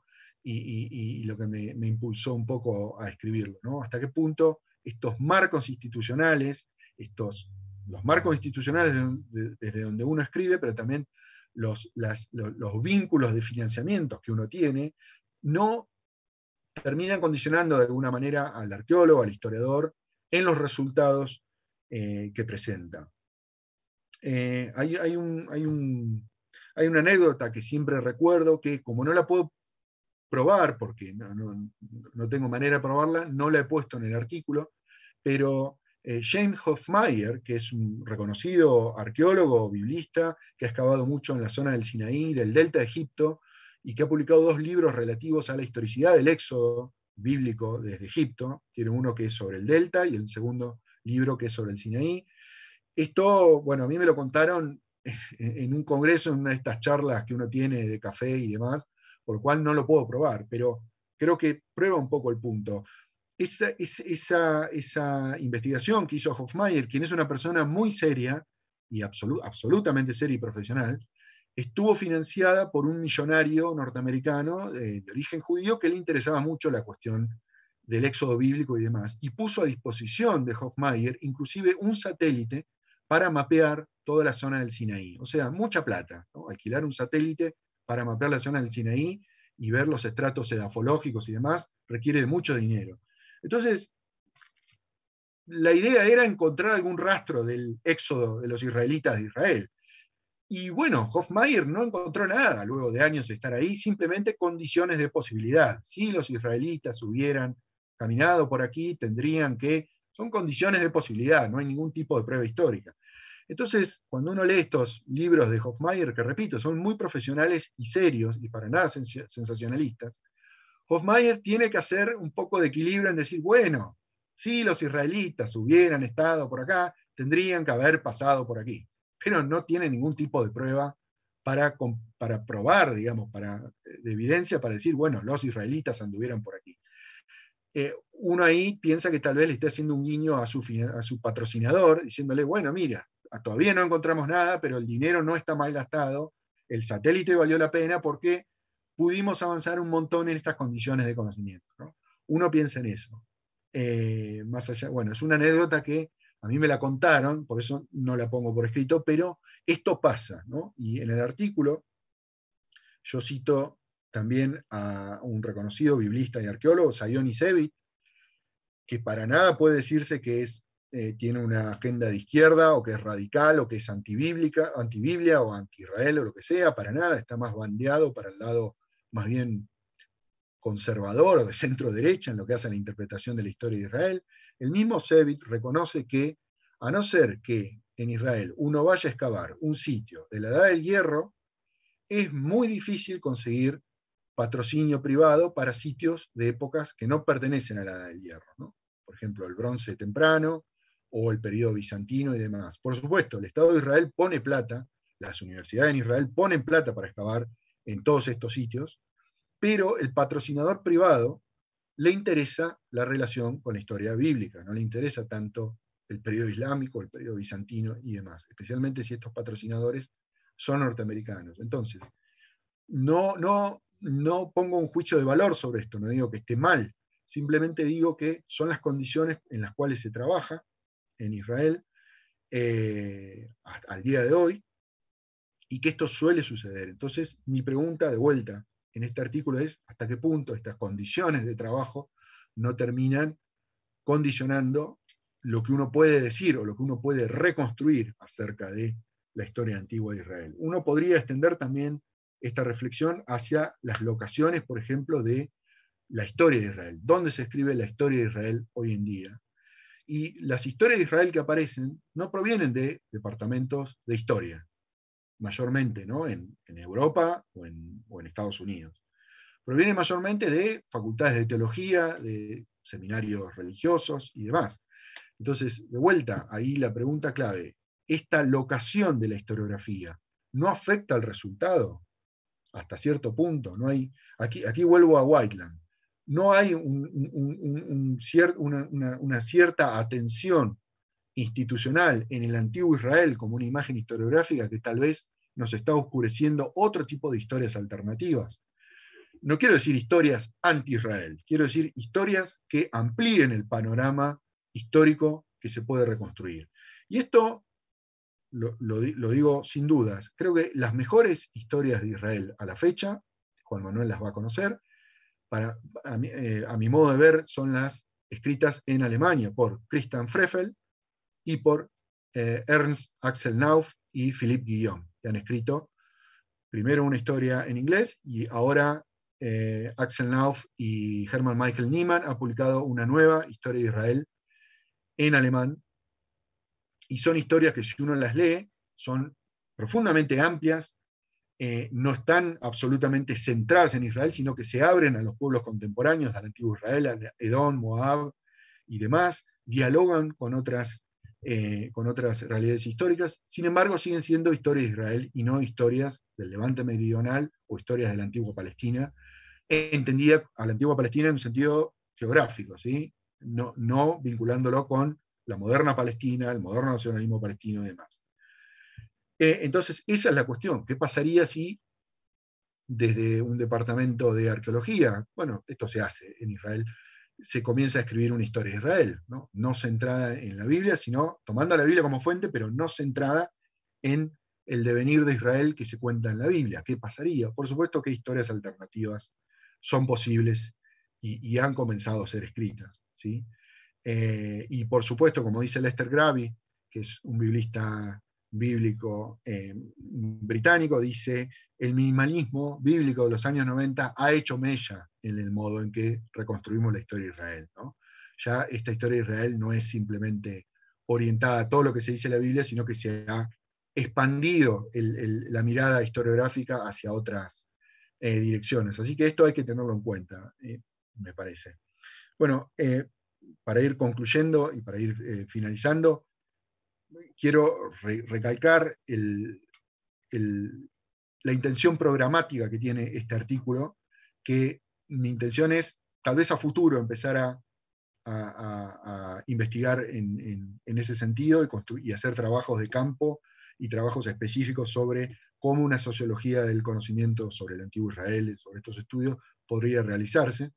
y, y, y lo que me, me impulsó un poco a escribirlo, ¿no? Hasta qué punto estos marcos institucionales, estos, los marcos institucionales de, de, desde donde uno escribe, pero también los, las, los, los vínculos de financiamientos que uno tiene, no terminan condicionando de alguna manera al arqueólogo, al historiador, en los resultados eh, que presenta. Eh, hay, hay, un, hay, un, hay una anécdota que siempre recuerdo, que como no la puedo probar, porque no, no, no tengo manera de probarla, no la he puesto en el artículo, pero eh, James Hofmeyr, que es un reconocido arqueólogo, biblista, que ha excavado mucho en la zona del Sinaí, del delta de Egipto, y que ha publicado dos libros relativos a la historicidad del éxodo bíblico desde Egipto. Tiene uno que es sobre el delta y el segundo libro que es sobre el Sinaí. Esto, bueno, a mí me lo contaron en un congreso, en una de estas charlas que uno tiene de café y demás, por lo cual no lo puedo probar, pero creo que prueba un poco el punto. Esa, esa, esa investigación que hizo Hofmeyr, quien es una persona muy seria, y absolu absolutamente seria y profesional, estuvo financiada por un millonario norteamericano eh, de origen judío que le interesaba mucho la cuestión del éxodo bíblico y demás, y puso a disposición de Hofmeyr inclusive un satélite para mapear toda la zona del Sinaí. O sea, mucha plata, ¿no? Alquilar un satélite para mapear la zona del Sinaí y ver los estratos edafológicos y demás requiere de mucho dinero. Entonces, la idea era encontrar algún rastro del éxodo de los israelitas de Israel. Y bueno, Hofmeyr no encontró nada luego de años de estar ahí, simplemente condiciones de posibilidad. Si los israelitas hubieran caminado por aquí, tendrían que... Son condiciones de posibilidad, no hay ningún tipo de prueba histórica. Entonces, cuando uno lee estos libros de Hofmeyr, que repito, son muy profesionales y serios, y para nada sens sensacionalistas, Hofmeyr tiene que hacer un poco de equilibrio en decir, bueno, si los israelitas hubieran estado por acá, tendrían que haber pasado por aquí. Pero no tiene ningún tipo de prueba para, para probar, digamos, para, de evidencia para decir, bueno, los israelitas anduvieran por aquí. Eh, uno ahí piensa que tal vez le esté haciendo un guiño a su, a su patrocinador, diciéndole, bueno, mira, todavía no encontramos nada, pero el dinero no está mal gastado, el satélite valió la pena porque pudimos avanzar un montón en estas condiciones de conocimiento, ¿no? Uno piensa en eso. Eh, más allá, bueno, es una anécdota que a mí me la contaron, por eso no la pongo por escrito, pero esto pasa, ¿no? Y en el artículo yo cito también a un reconocido biblista y arqueólogo, Zion Isevit, que para nada puede decirse que es, eh, tiene una agenda de izquierda, o que es radical, o que es antibíblica, antibiblia, o anti-Israel, o lo que sea, para nada, está más bandeado para el lado más bien conservador o de centro derecha en lo que hace a la interpretación de la historia de Israel. El mismo Isevit reconoce que, a no ser que en Israel uno vaya a excavar un sitio de la Edad del Hierro, es muy difícil conseguir patrocinio privado para sitios de épocas que no pertenecen a la Edad del Hierro, ¿no? Por ejemplo, el bronce temprano o el periodo bizantino y demás. Por supuesto, el Estado de Israel pone plata, las universidades en Israel ponen plata para excavar en todos estos sitios, pero el patrocinador privado le interesa la relación con la historia bíblica, no le interesa tanto el periodo islámico, el periodo bizantino y demás, especialmente si estos patrocinadores son norteamericanos. Entonces, no, no, no pongo un juicio de valor sobre esto, no digo que esté mal, simplemente digo que son las condiciones en las cuales se trabaja en Israel eh, al día de hoy, y que esto suele suceder. Entonces, mi pregunta de vuelta en este artículo es, ¿hasta qué punto estas condiciones de trabajo no terminan condicionando lo que uno puede decir o lo que uno puede reconstruir acerca de la historia antigua de Israel? Uno podría extender también esta reflexión hacia las locaciones, por ejemplo, de la historia de Israel. ¿Dónde se escribe la historia de Israel hoy en día? Y las historias de Israel que aparecen no provienen de departamentos de historia, mayormente, ¿no? en, en Europa o en, o en Estados Unidos. Provienen mayormente de facultades de teología, de seminarios religiosos y demás. Entonces, de vuelta, ahí la pregunta clave, ¿esta locación de la historiografía no afecta al resultado? Hasta cierto punto. No hay, aquí, aquí vuelvo a Whiteland. No hay un, un, un, un cier, una, una, una cierta atención institucional en el antiguo Israel como una imagen historiográfica que tal vez nos está oscureciendo otro tipo de historias alternativas. no quiero decir historias anti-Israel, quiero decir historias que amplíen el panorama histórico que se puede reconstruir. Y esto lo, lo, lo digo sin dudas. Creo que las mejores historias de Israel a la fecha, Juan Manuel las va a conocer, para, a, mi, eh, a mi modo de ver, son las escritas en Alemania por Christian Freffel y por eh, Ernst Axel Nauf y Philippe Guillaume, que han escrito primero una historia en inglés y ahora eh, Axel Nauf y Hermann Michael Niemann han publicado una nueva historia de Israel en alemán. Y son historias que, si uno las lee, son profundamente amplias, eh, no están absolutamente centradas en Israel, sino que se abren a los pueblos contemporáneos del antiguo Israel, a Edom, Moab y demás, dialogan con otras, eh, con otras realidades históricas. Sin embargo, siguen siendo historias de Israel y no historias del Levante Meridional o historias de la antigua Palestina, entendida a la antigua Palestina en un sentido geográfico, ¿sí? no, no vinculándolo con la moderna Palestina, el moderno nacionalismo palestino y demás. Eh, entonces, esa es la cuestión. ¿Qué pasaría si desde un departamento de arqueología, bueno, esto se hace en Israel, se comienza a escribir una historia de Israel, ¿no? No centrada en la Biblia, sino tomando a la Biblia como fuente, pero no centrada en el devenir de Israel que se cuenta en la Biblia? ¿Qué pasaría? Por supuesto que historias alternativas son posibles y, y han comenzado a ser escritas, ¿sí? Eh, y por supuesto, como dice Lester Gravy, que es un biblista bíblico eh, británico, dice: el minimalismo bíblico de los años noventa ha hecho mella en el modo en que reconstruimos la historia de Israel, ¿no? Ya esta historia de Israel no es simplemente orientada a todo lo que se dice en la Biblia, sino que se ha expandido el, el, la mirada historiográfica hacia otras eh, direcciones. Así que esto hay que tenerlo en cuenta, eh, me parece. Bueno, eh, para ir concluyendo y para ir eh, finalizando, quiero re recalcar el, el, la intención programática que tiene este artículo, que mi intención es, tal vez a futuro, empezar a, a, a, a investigar en, en, en ese sentido y, y hacer trabajos de campo y trabajos específicos sobre cómo una sociología del conocimiento sobre el antiguo Israel, sobre estos estudios, podría realizarse.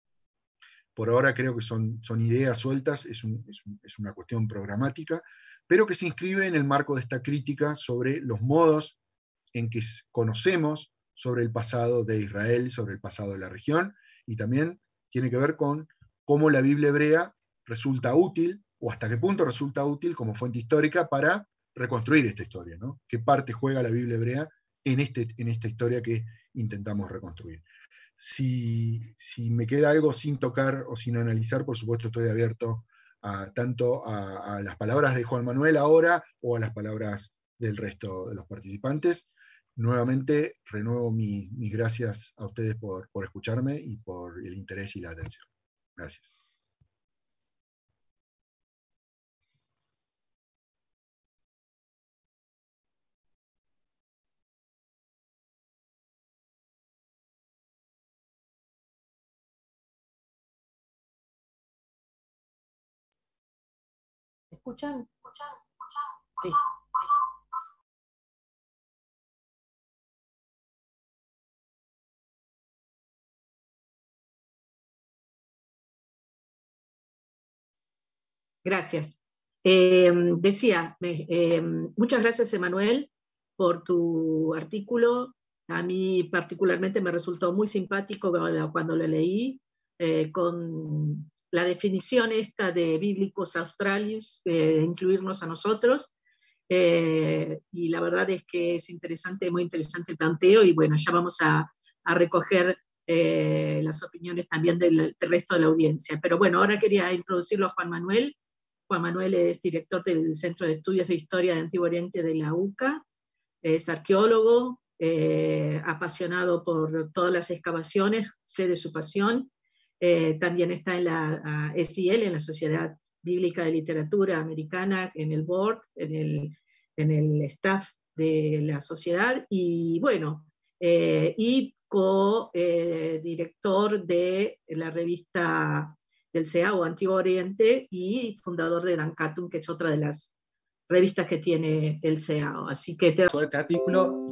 Por ahora creo que son, son ideas sueltas, es, un, es, un, es una cuestión programática, pero que se inscribe en el marco de esta crítica sobre los modos en que conocemos sobre el pasado de Israel, sobre el pasado de la región, y también tiene que ver con cómo la Biblia hebrea resulta útil, o hasta qué punto resulta útil como fuente histórica para reconstruir esta historia, ¿no? ¿Qué parte juega la Biblia hebrea en, este, en esta historia que intentamos reconstruir? Si, si me queda algo sin tocar o sin analizar, por supuesto estoy abierto a, tanto a, a las palabras de Juan Manuel ahora o a las palabras del resto de los participantes. Nuevamente renuevo mi, mis gracias a ustedes por, por escucharme y por el interés y la atención. Gracias. ¿Escuchan? Sí. Gracias. Eh, decía, eh, muchas gracias, Emanuel, por tu artículo. A mí particularmente me resultó muy simpático cuando lo leí, eh, con la definición esta de bíblicos australios, eh, incluirnos a nosotros, eh, y la verdad es que es interesante, muy interesante el planteo, y bueno, ya vamos a, a recoger eh, las opiniones también del, del resto de la audiencia. Pero bueno, ahora quería introducirlo a Juan Manuel. Juan Manuel es director del Centro de Estudios de Historia de Antiguo Oriente de la U C A, es arqueólogo, eh, apasionado por todas las excavaciones, sé de su pasión, eh, también está en la S B L, en la Sociedad Bíblica de Literatura Americana, en el board, en el, en el staff de la sociedad, y bueno, eh, y co-director eh, de la revista del C E A O Antiguo Oriente y fundador de Dancatum, que es otra de las revistas que tiene el C E A O. Así que te... Sobre este artículo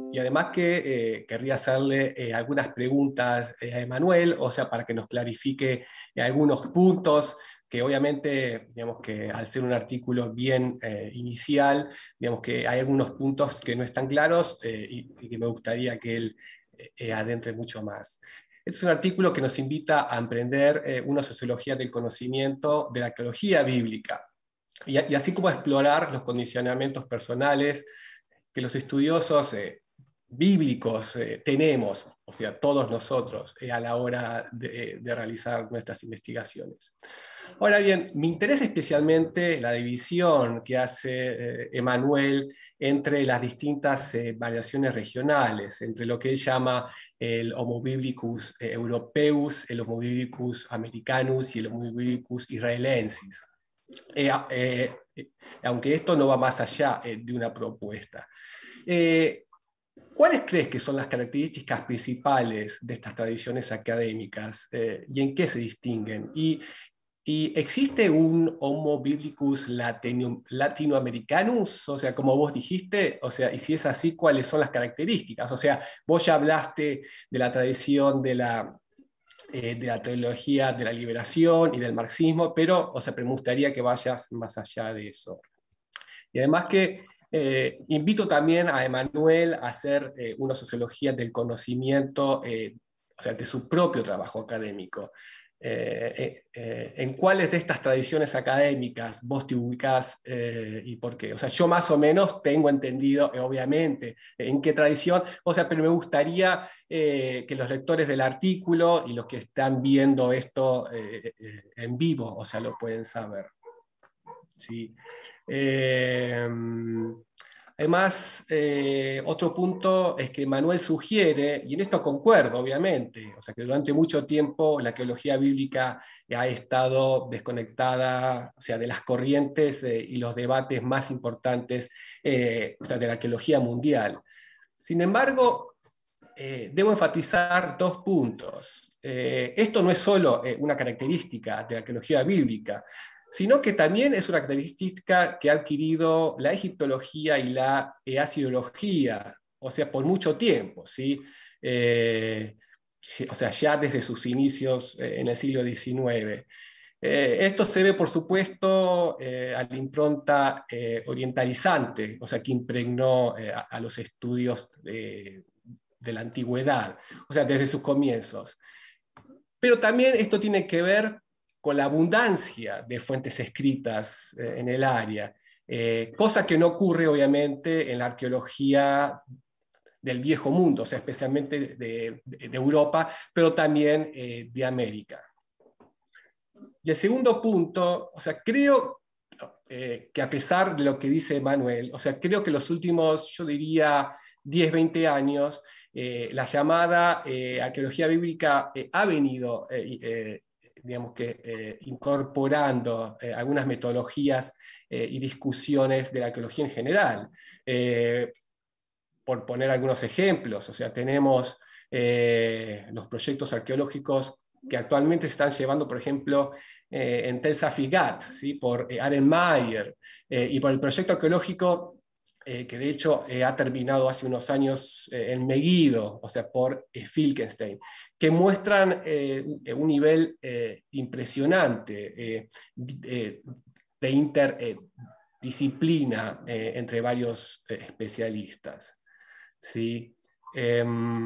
y además que eh, querría hacerle eh, algunas preguntas eh, a Emanuel, o sea, para que nos clarifique eh, algunos puntos que obviamente, digamos que al ser un artículo bien eh, inicial, digamos que hay algunos puntos que no están claros eh, y, y que me gustaría que él eh, adentre mucho más. Este es un artículo que nos invita a emprender eh, una sociología del conocimiento de la arqueología bíblica, y, y así como a explorar los condicionamientos personales que los estudiosos eh, bíblicos eh, tenemos, o sea, todos nosotros, eh, a la hora de, de realizar nuestras investigaciones. Ahora bien, me interesa especialmente la división que hace Emanuel eh, entre las distintas eh, variaciones regionales, entre lo que él llama el Homo biblicus eh, europeus, el Homo biblicus americanus y el Homo biblicus israelensis. Eh, eh, eh, aunque esto no va más allá eh, de una propuesta. Eh, ¿Cuáles crees que son las características principales de estas tradiciones académicas eh, y en qué se distinguen? Y, ¿Y existe un Homo biblicus latino, latinoamericanus? O sea, como vos dijiste, o sea, y si es así, ¿cuáles son las características? O sea, vos ya hablaste de la tradición de la, eh, de la teología de la liberación y del marxismo, pero, o sea, me gustaría que vayas más allá de eso. Y además que eh, invito también a Emanuel a hacer eh, una sociología del conocimiento, eh, o sea, de su propio trabajo académico. Eh, eh, ¿En cuáles de estas tradiciones académicas vos te ubicás eh, y por qué? O sea, yo más o menos tengo entendido, eh, obviamente, en qué tradición, o sea, pero me gustaría eh, que los lectores del artículo y los que están viendo esto eh, eh, en vivo, o sea, lo pueden saber. Sí. Eh, Además, eh, otro punto es que Manuel sugiere, y en esto concuerdo, obviamente, o sea, que durante mucho tiempo la arqueología bíblica ha estado desconectada, o sea, de las corrientes eh, y los debates más importantes, eh, o sea, de la arqueología mundial. Sin embargo, eh, debo enfatizar dos puntos. Eh, esto no es solo eh, una característica de la arqueología bíblica, sino que también es una característica que ha adquirido la egiptología y la asiología, o sea, por mucho tiempo, ¿sí? Eh, o sea, ya desde sus inicios eh, en el siglo diecinueve. Eh, esto se debe, por supuesto, eh, a la impronta eh, orientalizante, o sea, que impregnó eh, a, a los estudios eh, de la antigüedad, o sea, desde sus comienzos. Pero también esto tiene que ver con la abundancia de fuentes escritas eh, en el área, eh, cosa que no ocurre obviamente en la arqueología del viejo mundo, o sea, especialmente de, de, de Europa, pero también eh, de América. Y el segundo punto, o sea, creo eh, que a pesar de lo que dice Manuel, o sea, creo que los últimos, yo diría, diez, veinte años, eh, la llamada eh, arqueología bíblica eh, ha venido eh, eh, digamos que, eh, incorporando eh, algunas metodologías eh, y discusiones de la arqueología en general. Eh, por poner algunos ejemplos, o sea, tenemos eh, los proyectos arqueológicos que actualmente se están llevando, por ejemplo, eh, en Tel Safigat, ¿sí? Por eh, Aren Mayer, eh, y por el proyecto arqueológico eh, que de hecho eh, ha terminado hace unos años eh, en Megiddo, o sea, por eh, Filkenstein, que muestran eh, un nivel eh, impresionante eh, de, de interdisciplina eh, entre varios eh, especialistas. ¿Sí? Eh,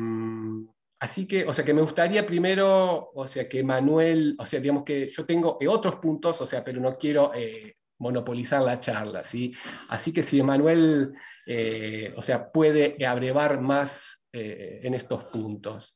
así que, o sea, que me gustaría primero, o sea, que Manuel, o sea, digamos que yo tengo eh, otros puntos, o sea, pero no quiero eh, monopolizar la charla, ¿sí? Así que si Manuel, eh, o sea, puede abrevar más eh, en estos puntos.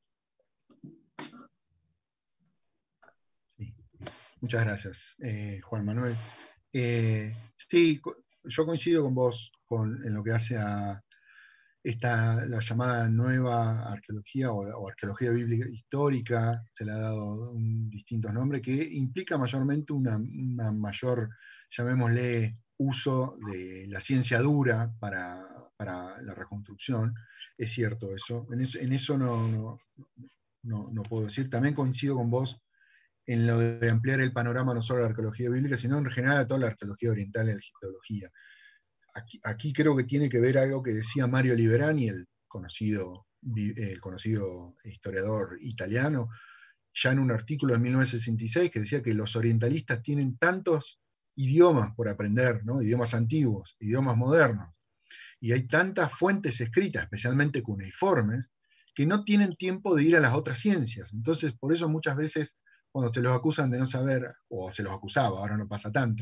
Sí. Muchas gracias, eh, Juan Manuel. Eh, sí, yo coincido con vos con, en lo que hace a esta, la llamada nueva arqueología o, o arqueología bíblica histórica, se le ha dado un distintos nombres, que implica mayormente una, una mayor, llamémosle, uso de la ciencia dura para, para la reconstrucción. Es cierto eso, en eso, en eso no, no, no, no puedo decir. También coincido con vos en lo de ampliar el panorama no solo a la arqueología bíblica, sino en general a toda la arqueología oriental y la egiptología. aquí, aquí creo que tiene que ver algo que decía Mario Liberani, el conocido, el conocido historiador italiano, ya en un artículo de mil novecientos sesenta y seis, que decía que los orientalistas tienen tantos idiomas por aprender, ¿no? Idiomas antiguos, idiomas modernos, y hay tantas fuentes escritas, especialmente cuneiformes, que no tienen tiempo de ir a las otras ciencias. Entonces, por eso muchas veces, cuando se los acusan de no saber, o se los acusaba, ahora no pasa tanto,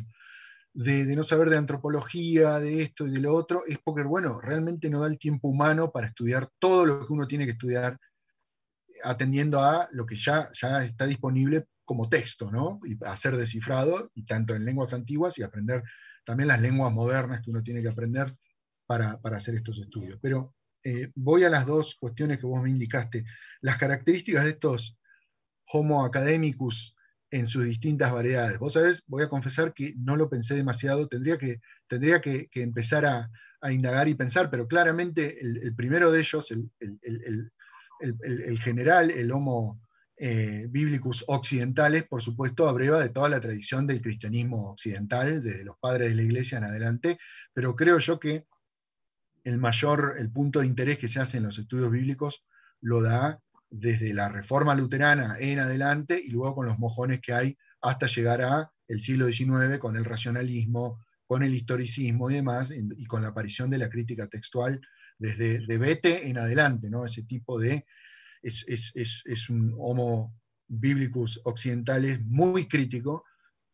de, de no saber de antropología, de esto y de lo otro, es porque, bueno, realmente no da el tiempo humano para estudiar todo lo que uno tiene que estudiar, atendiendo a lo que ya, ya está disponible como texto, ¿no? Y a ser descifrado, y tanto en lenguas antiguas, y aprender también las lenguas modernas que uno tiene que aprender para, para hacer estos estudios. Pero eh, voy a las dos cuestiones que vos me indicaste. Las características de estos Homo academicus en sus distintas variedades. Vos sabés, voy a confesar que no lo pensé demasiado, tendría que, tendría que, que empezar a, a indagar y pensar, pero claramente el, el primero de ellos, el, el, el, el, el general, el Homo eh, biblicus occidentales, por supuesto, abreva de toda la tradición del cristianismo occidental, desde los padres de la iglesia en adelante, pero creo yo que el mayor, el punto de interés que se hace en los estudios bíblicos lo da desde la Reforma Luterana en adelante, y luego con los mojones que hay hasta llegar a el siglo diecinueve, con el racionalismo, con el historicismo y demás, y con la aparición de la crítica textual desde de Bete en adelante, ¿no? Ese tipo de, es, es, es, es un Homo biblicus occidentales muy crítico,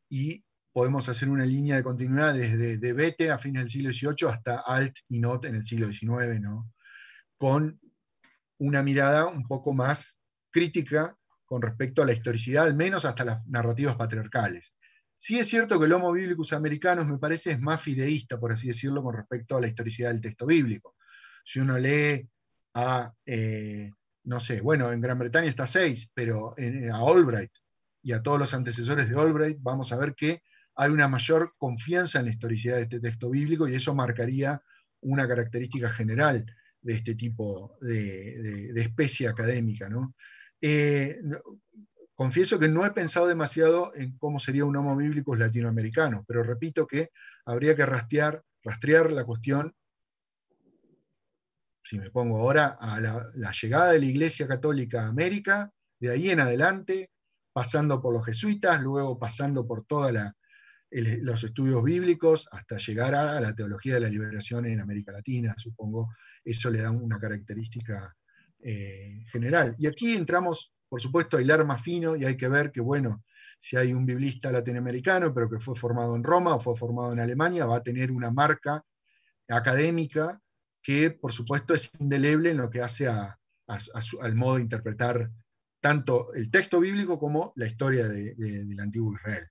y podemos hacer una línea de continuidad desde de Bete a fines del siglo dieciocho hasta Alt y Not en el siglo diecinueve, ¿no? Con una mirada un poco más crítica con respecto a la historicidad, al menos hasta las narrativas patriarcales. Sí es cierto que el Homo biblicus americanus, me parece, es más fideísta, por así decirlo, con respecto a la historicidad del texto bíblico. Si uno lee a, eh, no sé, bueno, en Gran Bretaña está seis, pero en, a Albright y a todos los antecesores de Albright, vamos a ver que hay una mayor confianza en la historicidad de este texto bíblico, y eso marcaría una característica general de este tipo de, de, de especie académica, ¿no? Eh, no, confieso que no he pensado demasiado en cómo sería un Homo biblicus latinoamericano, pero repito que habría que rastrear, rastrear la cuestión, si me pongo ahora, a la, la llegada de la Iglesia Católica a América, de ahí en adelante, pasando por los jesuitas, luego pasando por todos los estudios bíblicos, hasta llegar a la teología de la liberación en América Latina, supongo. Eso le da una característica eh, general. Y aquí entramos, por supuesto, a hilar más fino, y hay que ver que, bueno, si hay un biblista latinoamericano, pero que fue formado en Roma o fue formado en Alemania, va a tener una marca académica que, por supuesto, es indeleble en lo que hace a, a, a su, al modo de interpretar tanto el texto bíblico como la historia de, de, del antiguo Israel.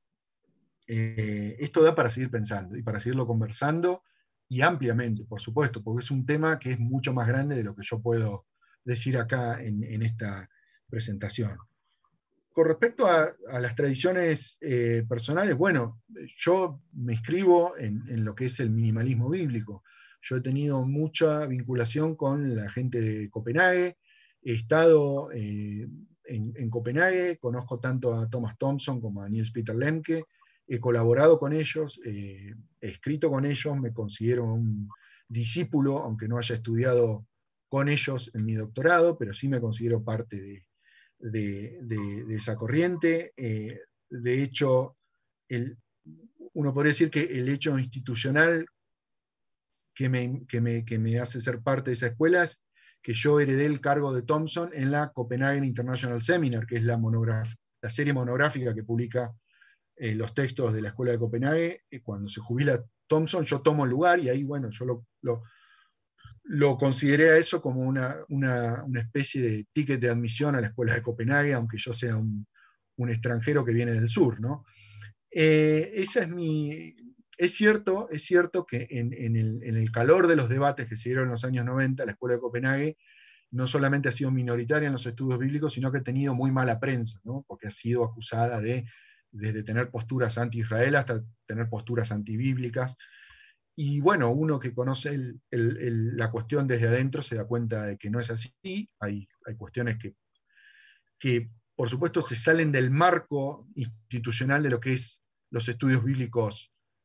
Eh, esto da para seguir pensando y para seguirlo conversando, y ampliamente, por supuesto, porque es un tema que es mucho más grande de lo que yo puedo decir acá en, en esta presentación. Con respecto a, a las tradiciones eh, personales, bueno, yo me inscribo en, en lo que es el minimalismo bíblico. Yo he tenido mucha vinculación con la gente de Copenhague, he estado eh, en, en Copenhague, conozco tanto a Thomas Thompson como a Niels Peter Lemke, he colaborado con ellos, eh, he escrito con ellos, me considero un discípulo, aunque no haya estudiado con ellos en mi doctorado, pero sí me considero parte de, de, de, de esa corriente. Eh, de hecho, el, uno podría decir que el hecho institucional que me, que, me, que me hace ser parte de esa escuela es que yo heredé el cargo de Thompson en la Copenhagen International Seminar, que es la, la serie monográfica que publica Eh, los textos de la Escuela de Copenhague. Eh, cuando se jubila Thompson, yo tomo el lugar, y ahí, bueno, yo lo, lo, lo consideré a eso como una, una, una especie de ticket de admisión a la Escuela de Copenhague, aunque yo sea un, un extranjero que viene del sur, ¿no? Eh, esa es mi... Es cierto, es cierto que en, en, el, en el calor de los debates que se dieron en los años noventa, la Escuela de Copenhague no solamente ha sido minoritaria en los estudios bíblicos, sino que ha tenido muy mala prensa, ¿no? Porque ha sido acusada de desde tener posturas anti-Israel hasta tener posturas antibíblicas. Y bueno, uno que conoce el, el, el, la cuestión desde adentro se da cuenta de que no es así. Hay, hay cuestiones que, que, por supuesto, se salen del marco institucional de lo que es los estudios bíblicos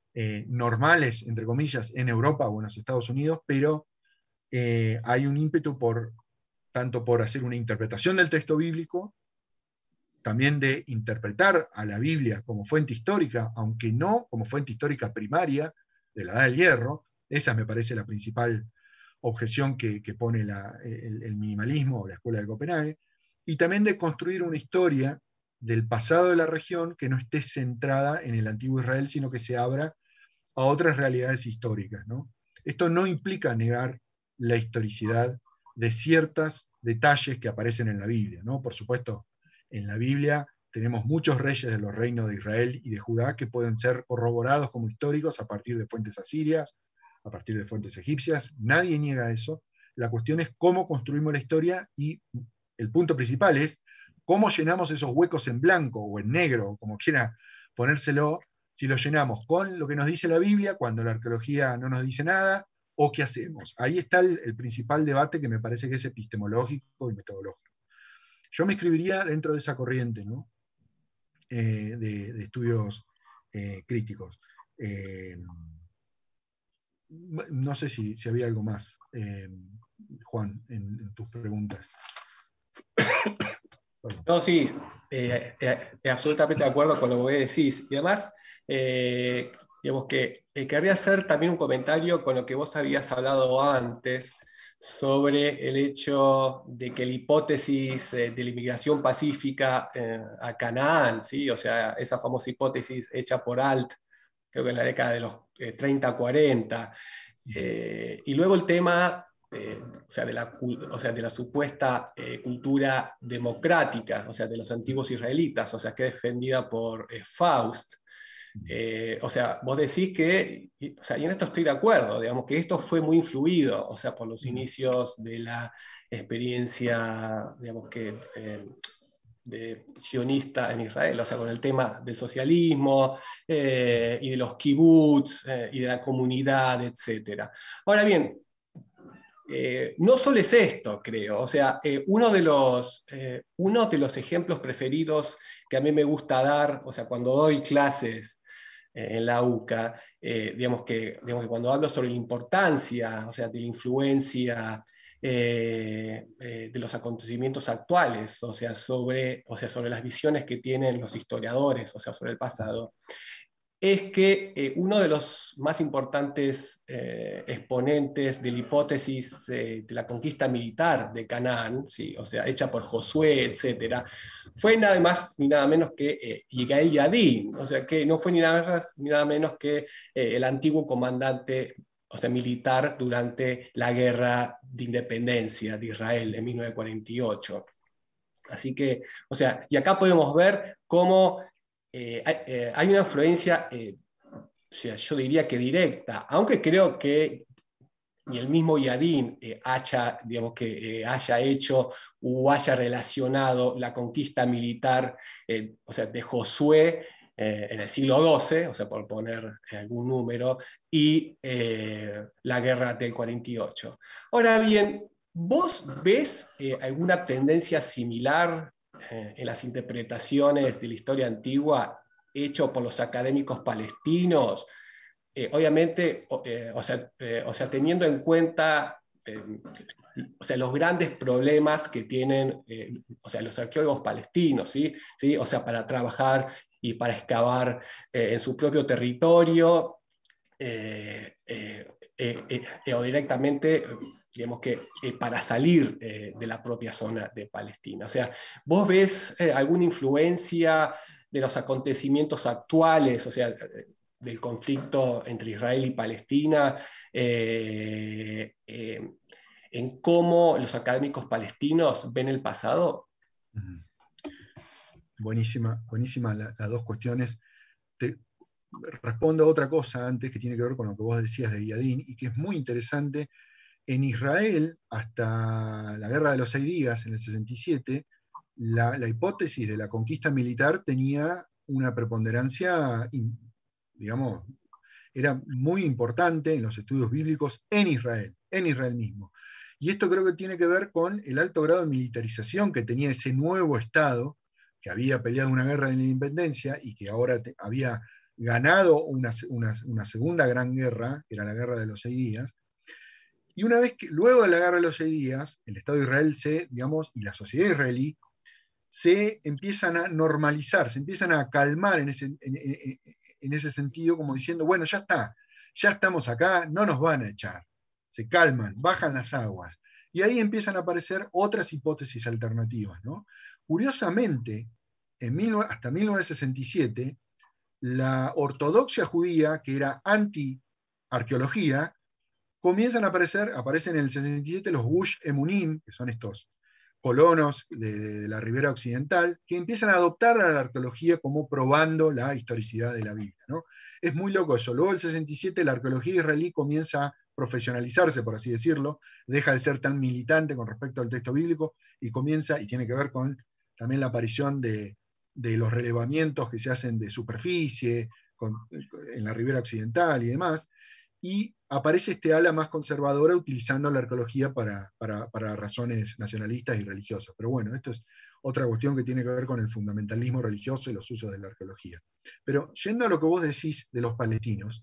eh, normales, entre comillas, en Europa o en los Estados Unidos, pero eh, hay un ímpetu por, tanto por hacer una interpretación del texto bíblico, también de interpretar a la Biblia como fuente histórica, aunque no como fuente histórica primaria de la Edad del Hierro. Esa me parece la principal objeción que, que pone la, el, el minimalismo o la Escuela de Copenhague, y también de construir una historia del pasado de la región que no esté centrada en el antiguo Israel, sino que se abra a otras realidades históricas, ¿no? Esto no implica negar la historicidad de ciertos detalles que aparecen en la Biblia, ¿no? Por supuesto, en la Biblia tenemos muchos reyes de los reinos de Israel y de Judá que pueden ser corroborados como históricos a partir de fuentes asirias, a partir de fuentes egipcias. Nadie niega eso. La cuestión es cómo construimos la historia, y el punto principal es cómo llenamos esos huecos en blanco o en negro, como quiera ponérselo, si lo llenamos con lo que nos dice la Biblia, cuando la arqueología no nos dice nada, o qué hacemos. Ahí está el, el principal debate, que me parece que es epistemológico y metodológico. Yo me inscribiría dentro de esa corriente, ¿no? eh, de, de estudios eh, críticos. Eh, no sé si, si había algo más, eh, Juan, en, en tus preguntas. No, sí, eh, eh, absolutamente de acuerdo con lo que decís. Y además, eh, digamos que eh, querría hacer también un comentario con lo que vos habías hablado antes sobre el hecho de que la hipótesis eh, de la inmigración pacífica eh, a Canaán, ¿sí? O sea, esa famosa hipótesis hecha por Alt, creo que en la década de los eh, treinta, cuarenta, eh, y luego el tema... Eh, o, sea, de la, o sea, de la supuesta eh, cultura democrática, o sea, de los antiguos israelitas, o sea, que es defendida por eh, Faust. Eh, o sea, vos decís que, y, o sea, y en esto estoy de acuerdo, digamos que esto fue muy influido, o sea, por los inicios de la experiencia, digamos que, eh, de sionista en Israel, o sea, con el tema del socialismo eh, y de los kibbutz eh, y de la comunidad, etcétera. Ahora bien, Eh, no solo es esto, creo. O sea, eh, uno, de los, eh, uno de los ejemplos preferidos que a mí me gusta dar, o sea, cuando doy clases eh, en la U C A, eh, digamos, que, digamos que cuando hablo sobre la importancia, o sea, de la influencia eh, eh, de los acontecimientos actuales, o sea, sobre, o sea, sobre las visiones que tienen los historiadores, o sea, sobre el pasado, es que eh, uno de los más importantes eh, exponentes de la hipótesis eh, de la conquista militar de Canaán, ¿sí? O sea, hecha por Josué, etcétera, fue nada más ni nada menos que eh, Yigael Yadin, o sea, que no fue ni nada más ni nada menos que eh, el antiguo comandante, o sea, militar durante la guerra de independencia de Israel en mil novecientos cuarenta y ocho. Así que, o sea, y acá podemos ver cómo Eh, hay, eh, hay una influencia, eh, o sea, yo diría que directa, aunque creo que ni el mismo Yadin eh, haya, digamos que, eh, haya hecho o haya relacionado la conquista militar eh, o sea, de Josué eh, en el siglo doce, o sea, por poner algún número, y eh, la guerra del cuarenta y ocho. Ahora bien, ¿vos ves eh, alguna tendencia similar en las interpretaciones de la historia antigua hecho por los académicos palestinos? Eh, obviamente, o, eh, o, sea, eh, o sea, teniendo en cuenta eh, o sea, los grandes problemas que tienen eh, o sea, los arqueólogos palestinos, ¿sí? ¿Sí? O sea, para trabajar y para excavar eh, en su propio territorio eh, eh, eh, eh, o directamente digamos que eh, para salir eh, de la propia zona de Palestina. O sea, ¿vos ves eh, alguna influencia de los acontecimientos actuales, o sea, del conflicto entre Israel y Palestina, eh, eh, en cómo los académicos palestinos ven el pasado? Uh-huh. Buenísima, buenísima las la dos cuestiones. Te respondo a otra cosa antes que tiene que ver con lo que vos decías de Yadin y que es muy interesante. En Israel, hasta la Guerra de los Seis Días, en el sesenta y siete, la, la hipótesis de la conquista militar tenía una preponderancia, digamos, era muy importante en los estudios bíblicos en Israel, en Israel mismo. Y esto creo que tiene que ver con el alto grado de militarización que tenía ese nuevo Estado, que había peleado una guerra de la independencia y que ahora te, había ganado una, una, una segunda gran guerra, que era la Guerra de los Seis Días, y una vez que, luego de la Guerra de los Seis Días, el Estado de Israel se, digamos, y la sociedad israelí se empiezan a normalizar, se empiezan a calmar en ese, en, en, en ese sentido, como diciendo, bueno, ya está, ya estamos acá, no nos van a echar. Se calman, bajan las aguas. Y ahí empiezan a aparecer otras hipótesis alternativas, ¿no? Curiosamente, en mil, hasta mil novecientos sesenta y siete, la ortodoxia judía, que era anti-arqueología, comienzan a aparecer, aparecen en el sesenta y siete los Gush Emunim, que son estos colonos de, de, de la ribera occidental, que empiezan a adoptar a la arqueología como probando la historicidad de la Biblia, ¿no? Es muy loco eso. Luego del sesenta y siete la arqueología israelí comienza a profesionalizarse, por así decirlo, deja de ser tan militante con respecto al texto bíblico y comienza, y tiene que ver con también la aparición de, de los relevamientos que se hacen de superficie con, en la ribera occidental y demás, y aparece este ala más conservadora utilizando la arqueología para, para, para razones nacionalistas y religiosas. Pero bueno, esto es otra cuestión que tiene que ver con el fundamentalismo religioso y los usos de la arqueología. Pero yendo a lo que vos decís de los palestinos,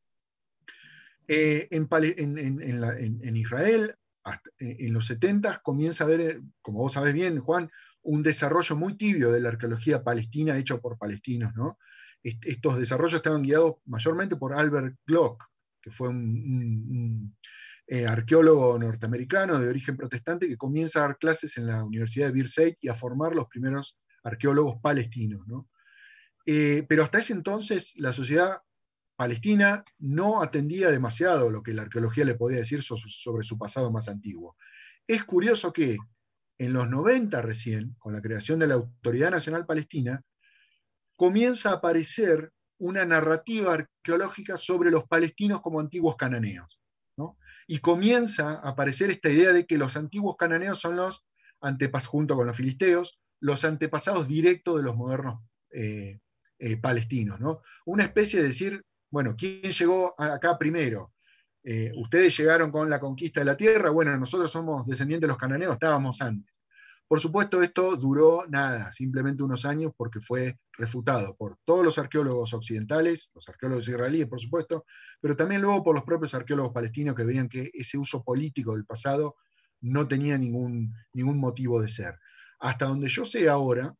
eh, en, en, en, la, en, en Israel, hasta, en los setenta, comienza a haber, como vos sabés bien, Juan, un desarrollo muy tibio de la arqueología palestina hecho por palestinos, ¿no? Estos desarrollos estaban guiados mayormente por Albert Glock, que fue un, un, un eh, arqueólogo norteamericano de origen protestante que comienza a dar clases en la Universidad de Birzeit y a formar los primeros arqueólogos palestinos, ¿no? Eh, pero hasta ese entonces la sociedad palestina no atendía demasiado lo que la arqueología le podía decir so sobre su pasado más antiguo. Es curioso que en los noventa recién, con la creación de la Autoridad Nacional Palestina, comienza a aparecer una narrativa arqueológica sobre los palestinos como antiguos cananeos, ¿no? Y comienza a aparecer esta idea de que los antiguos cananeos son los antepasados, junto con los filisteos, los antepasados directos de los modernos eh, eh, palestinos, ¿no? Una especie de decir, bueno, ¿quién llegó acá primero? Eh, ustedes llegaron con la conquista de la tierra, bueno, nosotros somos descendientes de los cananeos, estábamos antes. Por supuesto, esto duró nada, simplemente unos años, porque fue refutado por todos los arqueólogos occidentales, los arqueólogos israelíes, por supuesto, pero también luego por los propios arqueólogos palestinos que veían que ese uso político del pasado no tenía ningún, ningún motivo de ser. Hasta donde yo sé ahora,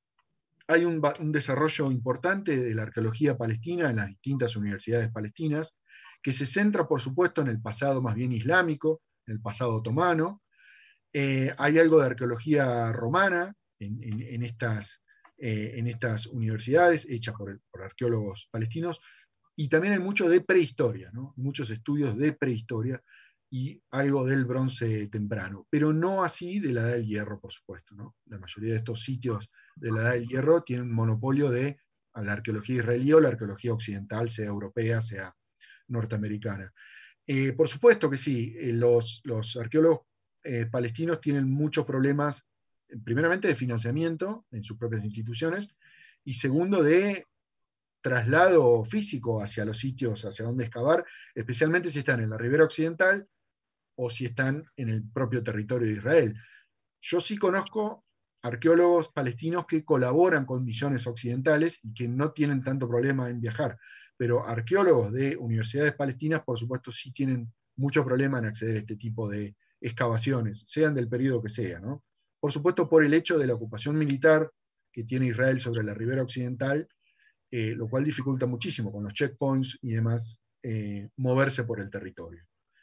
hay un, un desarrollo importante de la arqueología palestina en las distintas universidades palestinas, que se centra, por supuesto, en el pasado más bien islámico, en el pasado otomano. Eh, hay algo de arqueología romana en, en, en, estas, eh, en estas universidades, hechas por, por arqueólogos palestinos, y también hay mucho de prehistoria, ¿no? Muchos estudios de prehistoria y algo del bronce temprano, pero no así de la Edad del Hierro, por supuesto, ¿no? La mayoría de estos sitios de la Edad del Hierro tienen un monopolio de la arqueología israelí o la arqueología occidental, sea europea, sea norteamericana. Eh, por supuesto que sí, eh, los, los arqueólogos Eh, palestinos tienen muchos problemas, primeramente de financiamiento en sus propias instituciones, y segundo de traslado físico hacia los sitios, hacia donde excavar, especialmente si están en la ribera occidental o si están en el propio territorio de Israel. Yo sí conozco arqueólogos palestinos que colaboran con misiones occidentales y que no tienen tanto problema en viajar, pero arqueólogos de universidades palestinas, por supuesto, sí tienen mucho problema en acceder a este tipo de excavaciones, sean del periodo que sea, ¿no? Por supuesto, por el hecho de la ocupación militar que tiene Israel sobre la ribera occidental, eh, lo cual dificulta muchísimo con los checkpoints y demás eh, moverse por el territorio.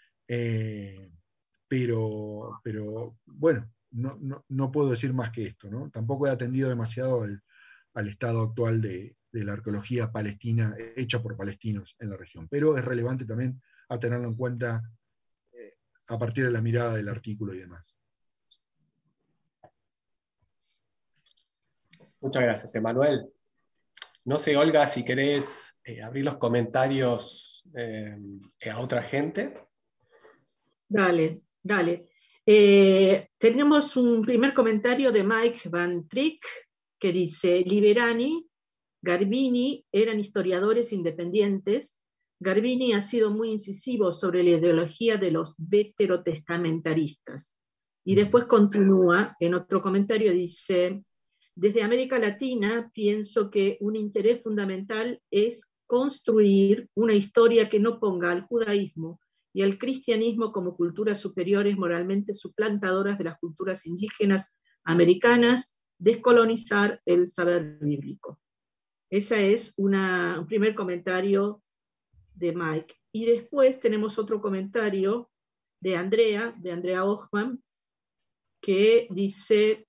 Eh, pero, pero, bueno, no, no, no puedo decir más que esto, ¿no? Tampoco he atendido demasiado al, al estado actual de, de la arqueología palestina hecha por palestinos en la región, pero es relevante también a tenerlo en cuenta a partir de la mirada del artículo y demás. Muchas gracias, Emanuel. No sé, Olga, si querés eh, abrir los comentarios eh, a otra gente. Dale, dale. Eh, tenemos un primer comentario de Mike Van Trick que dice: Liberani, Garbini eran historiadores independientes. Garbini ha sido muy incisivo sobre la ideología de los veterotestamentaristas. Y después continúa, en otro comentario dice: desde América Latina pienso que un interés fundamental es construir una historia que no ponga al judaísmo y al cristianismo como culturas superiores moralmente suplantadoras de las culturas indígenas americanas, descolonizar el saber bíblico. Ese es una, un primer comentario de Mike. Y después tenemos otro comentario de Andrea, de Andrea Hochman, que dice: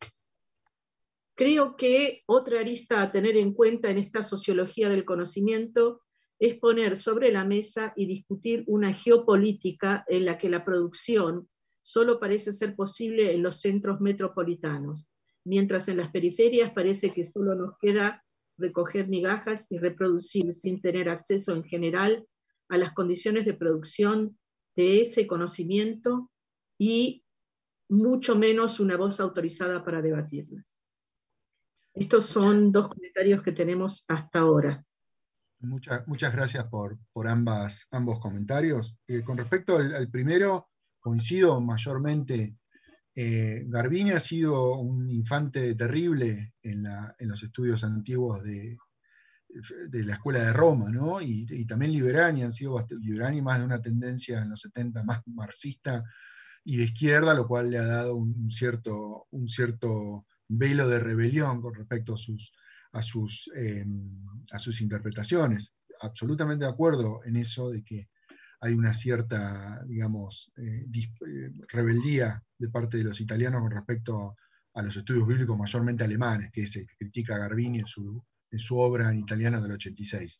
creo que otra arista a tener en cuenta en esta sociología del conocimiento es poner sobre la mesa y discutir una geopolítica en la que la producción solo parece ser posible en los centros metropolitanos, mientras en las periferias parece que solo nos queda recoger migajas y reproducir sin tener acceso en general a las condiciones de producción de ese conocimiento y mucho menos una voz autorizada para debatirlas. Estos son dos comentarios que tenemos hasta ahora. Muchas, muchas gracias por, por ambas, ambos comentarios. Eh, con respecto al, al primero, coincido mayormente. Eh, Garbiñe ha sido un infante terrible en, la, en los estudios antiguos de, de la escuela de Roma, ¿no? Y, y también Liberani han sido bastante, Liberani más de una tendencia en los setenta más marxista y de izquierda, lo cual le ha dado un cierto, un cierto velo de rebelión con respecto a sus, a sus, eh, a sus interpretaciones. Absolutamente de acuerdo en eso de que hay una cierta, digamos, eh, rebeldía de parte de los italianos con respecto a los estudios bíblicos mayormente alemanes, que se critica a Garbiñe en su, en su obra en italiano del ochenta y seis.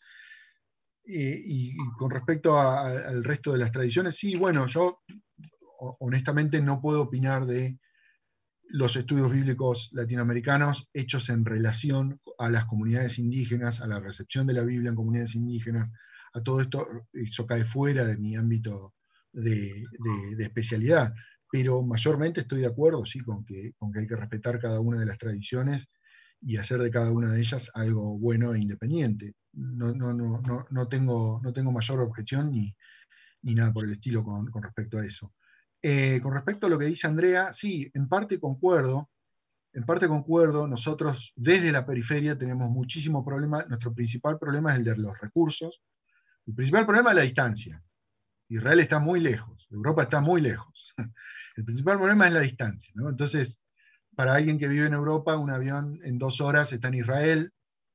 Y, y con respecto a, a, al resto de las tradiciones, sí, bueno, yo honestamente no puedo opinar de los estudios bíblicos latinoamericanos hechos en relación a las comunidades indígenas, a la recepción de la Biblia en comunidades indígenas, a todo esto. Eso cae fuera de mi ámbito de, de, de especialidad, pero mayormente estoy de acuerdo, sí, con que, con que hay que respetar cada una de las tradiciones y hacer de cada una de ellas algo bueno e independiente. No, no, no, no, no, tengo, no tengo mayor objeción ni, ni nada por el estilo con, con respecto a eso. Eh, con respecto a lo que dice Andrea, sí, en parte concuerdo, en parte concuerdo. Nosotros desde la periferia tenemos muchísimos problemas. Nuestro principal problema es el de los recursos. El principal problema es la distancia. Israel está muy lejos, Europa está muy lejos. El principal problema es la distancia, ¿no? Entonces, para alguien que vive en Europa, un avión en dos horas está en Israel.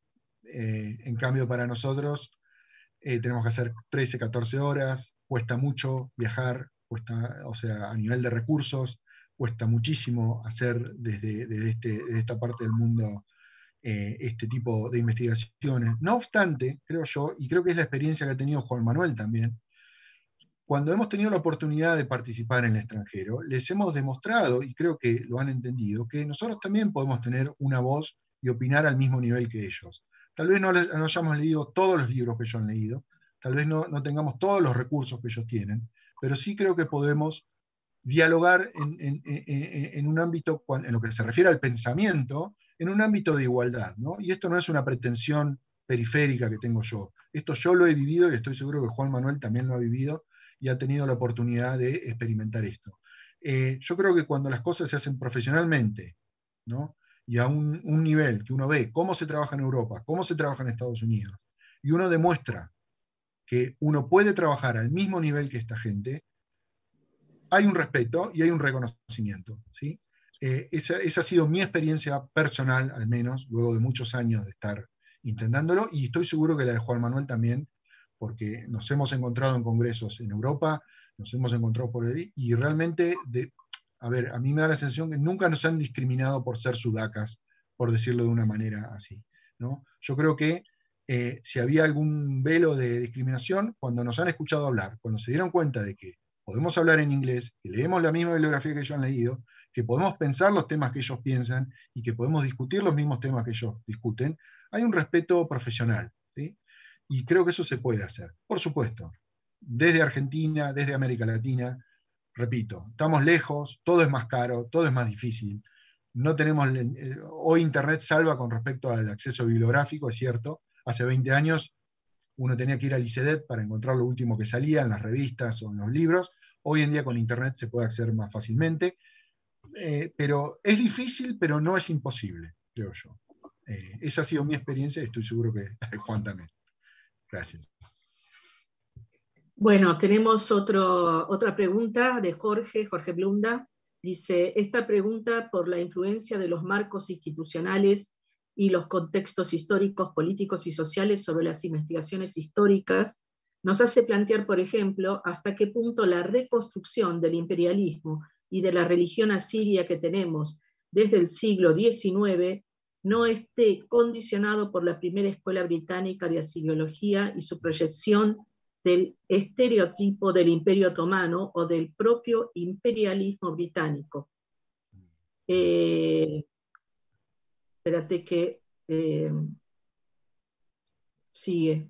Eh, en cambio, para nosotros eh, tenemos que hacer trece, catorce horas, cuesta mucho viajar. Cuesta, o sea, a nivel de recursos, cuesta muchísimo hacer desde, desde, este, desde esta parte del mundo eh, este tipo de investigaciones. No obstante, creo yo, y creo que es la experiencia que ha tenido Juan Manuel también, cuando hemos tenido la oportunidad de participar en el extranjero, les hemos demostrado, y creo que lo han entendido, que nosotros también podemos tener una voz y opinar al mismo nivel que ellos. Tal vez no, no hayamos leído todos los libros que ellos han leído, tal vez no, no tengamos todos los recursos que ellos tienen, pero sí creo que podemos dialogar en, en, en, en un ámbito, en lo que se refiere al pensamiento, en un ámbito de igualdad, ¿no? Y esto no es una pretensión periférica que tengo yo. Esto yo lo he vivido y estoy seguro que Juan Manuel también lo ha vivido y ha tenido la oportunidad de experimentar esto. Eh, yo creo que cuando las cosas se hacen profesionalmente, ¿no? Y a un, un nivel que uno ve cómo se trabaja en Europa, cómo se trabaja en Estados Unidos, y uno demuestra que uno puede trabajar al mismo nivel que esta gente, hay un respeto y hay un reconocimiento, ¿sí? Eh, esa, esa ha sido mi experiencia personal, al menos, luego de muchos años de estar intentándolo, y estoy seguro que la de Juan Manuel también, porque nos hemos encontrado en congresos en Europa, nos hemos encontrado por ahí, y realmente, de, a ver, a mí me da la sensación que nunca nos han discriminado por ser sudacas, por decirlo de una manera así, ¿no? Yo creo que Eh, si había algún velo de discriminación, cuando nos han escuchado hablar, cuando se dieron cuenta de que podemos hablar en inglés, que leemos la misma bibliografía que ellos han leído, que podemos pensar los temas que ellos piensan y que podemos discutir los mismos temas que ellos discuten, hay un respeto profesional, ¿sí? Y creo que eso se puede hacer, por supuesto, desde Argentina, desde América Latina. Repito, estamos lejos, todo es más caro, todo es más difícil. No tenemos, eh, hoy Internet salva con respecto al acceso bibliográfico, es cierto. Hace veinte años uno tenía que ir al I C E D para encontrar lo último que salía en las revistas o en los libros. Hoy en día con Internet se puede acceder más fácilmente. Eh, pero es difícil, pero no es imposible, creo yo. Eh, esa ha sido mi experiencia y estoy seguro que Juan también. Gracias. Bueno, tenemos otro, otra pregunta de Jorge, Jorge Blunda. Dice, esta pregunta por la influencia de los marcos institucionales y los contextos históricos, políticos y sociales sobre las investigaciones históricas, nos hace plantear, por ejemplo, hasta qué punto la reconstrucción del imperialismo y de la religión asiria que tenemos desde el siglo diecinueve no esté condicionado por la primera escuela británica de asiriología y su proyección del estereotipo del Imperio Otomano o del propio imperialismo británico. Eh, espérate que eh, sigue.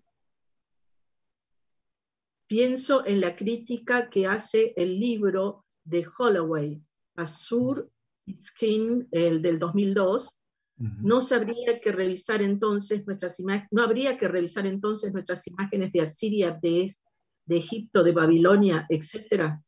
Pienso en la crítica que hace el libro de Holloway, Assur is King, el del dos mil dos. Uh-huh. No sabría que revisar entonces nuestras imágenes, no habría que revisar entonces nuestras imágenes de Asiria, de, de Egipto, de Babilonia, etcétera.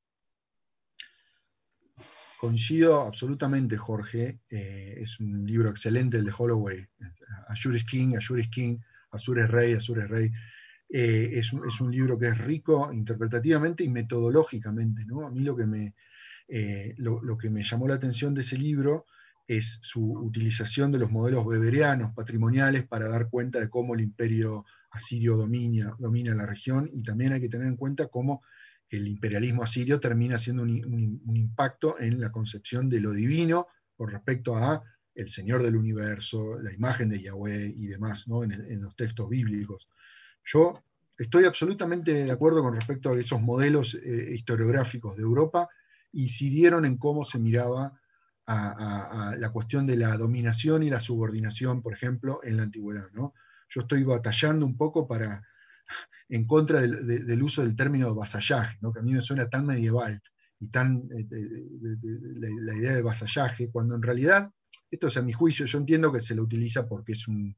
Coincido absolutamente, Jorge. Eh, es un libro excelente el de Holloway. Assur is King, Assur is King, Assur es rey, Assur es rey. Eh, es, un, es un libro que es rico interpretativamente y metodológicamente, ¿no? A mí lo que me, eh, lo, lo que me llamó la atención de ese libro es su utilización de los modelos weberianos patrimoniales para dar cuenta de cómo el imperio asirio domina, domina la región, y también hay que tener en cuenta cómo el imperialismo asirio termina siendo un, un, un impacto en la concepción de lo divino con respecto a el Señor del universo, la imagen de Yahweh y demás, ¿no? en, en los textos bíblicos. Yo estoy absolutamente de acuerdo con respecto a esos modelos eh, historiográficos de Europa, incidieron en cómo se miraba a, a, a la cuestión de la dominación y la subordinación, por ejemplo, en la antigüedad, ¿no? Yo estoy batallando un poco para, en contra del, de, del uso del término vasallaje, ¿no? Que a mí me suena tan medieval y tan eh, de, de, de, de, la, la idea de vasallaje, cuando en realidad, esto es a mi juicio, yo entiendo que se lo utiliza porque es un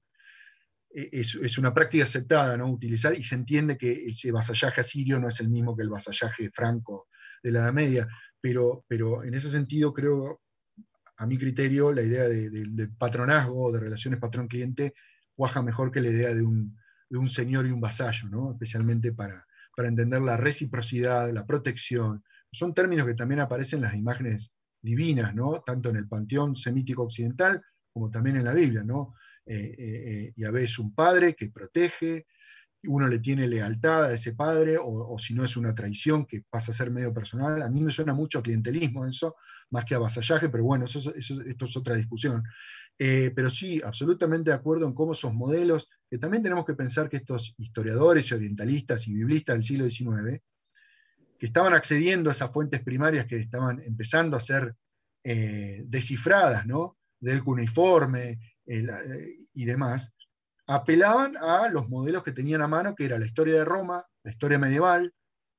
Es, es una práctica aceptada, ¿no? Utilizar, y se entiende que ese vasallaje asirio no es el mismo que el vasallaje franco de la Edad Media, pero, pero en ese sentido creo, a mi criterio, la idea de, de, de patronazgo, de relaciones patrón-cliente, cuaja mejor que la idea de un, de un señor y un vasallo, ¿no? Especialmente para, para entender la reciprocidad, la protección. Son términos que también aparecen en las imágenes divinas, ¿no? Tanto en el panteón semítico occidental como también en la Biblia, ¿no? Eh, eh, Yahvé es un padre que protege, uno le tiene lealtad a ese padre, o, o si no es una traición que pasa a ser medio personal. A mí me suena mucho a clientelismo eso, más que a vasallaje, pero bueno, eso, eso, esto es otra discusión. Eh, pero sí, absolutamente de acuerdo en cómo esos modelos, que también tenemos que pensar que estos historiadores y orientalistas y biblistas del siglo diecinueve, que estaban accediendo a esas fuentes primarias que estaban empezando a ser eh, descifradas, ¿no? Del cuneiforme, El, y demás, apelaban a los modelos que tenían a mano, que era la historia de Roma, la historia medieval,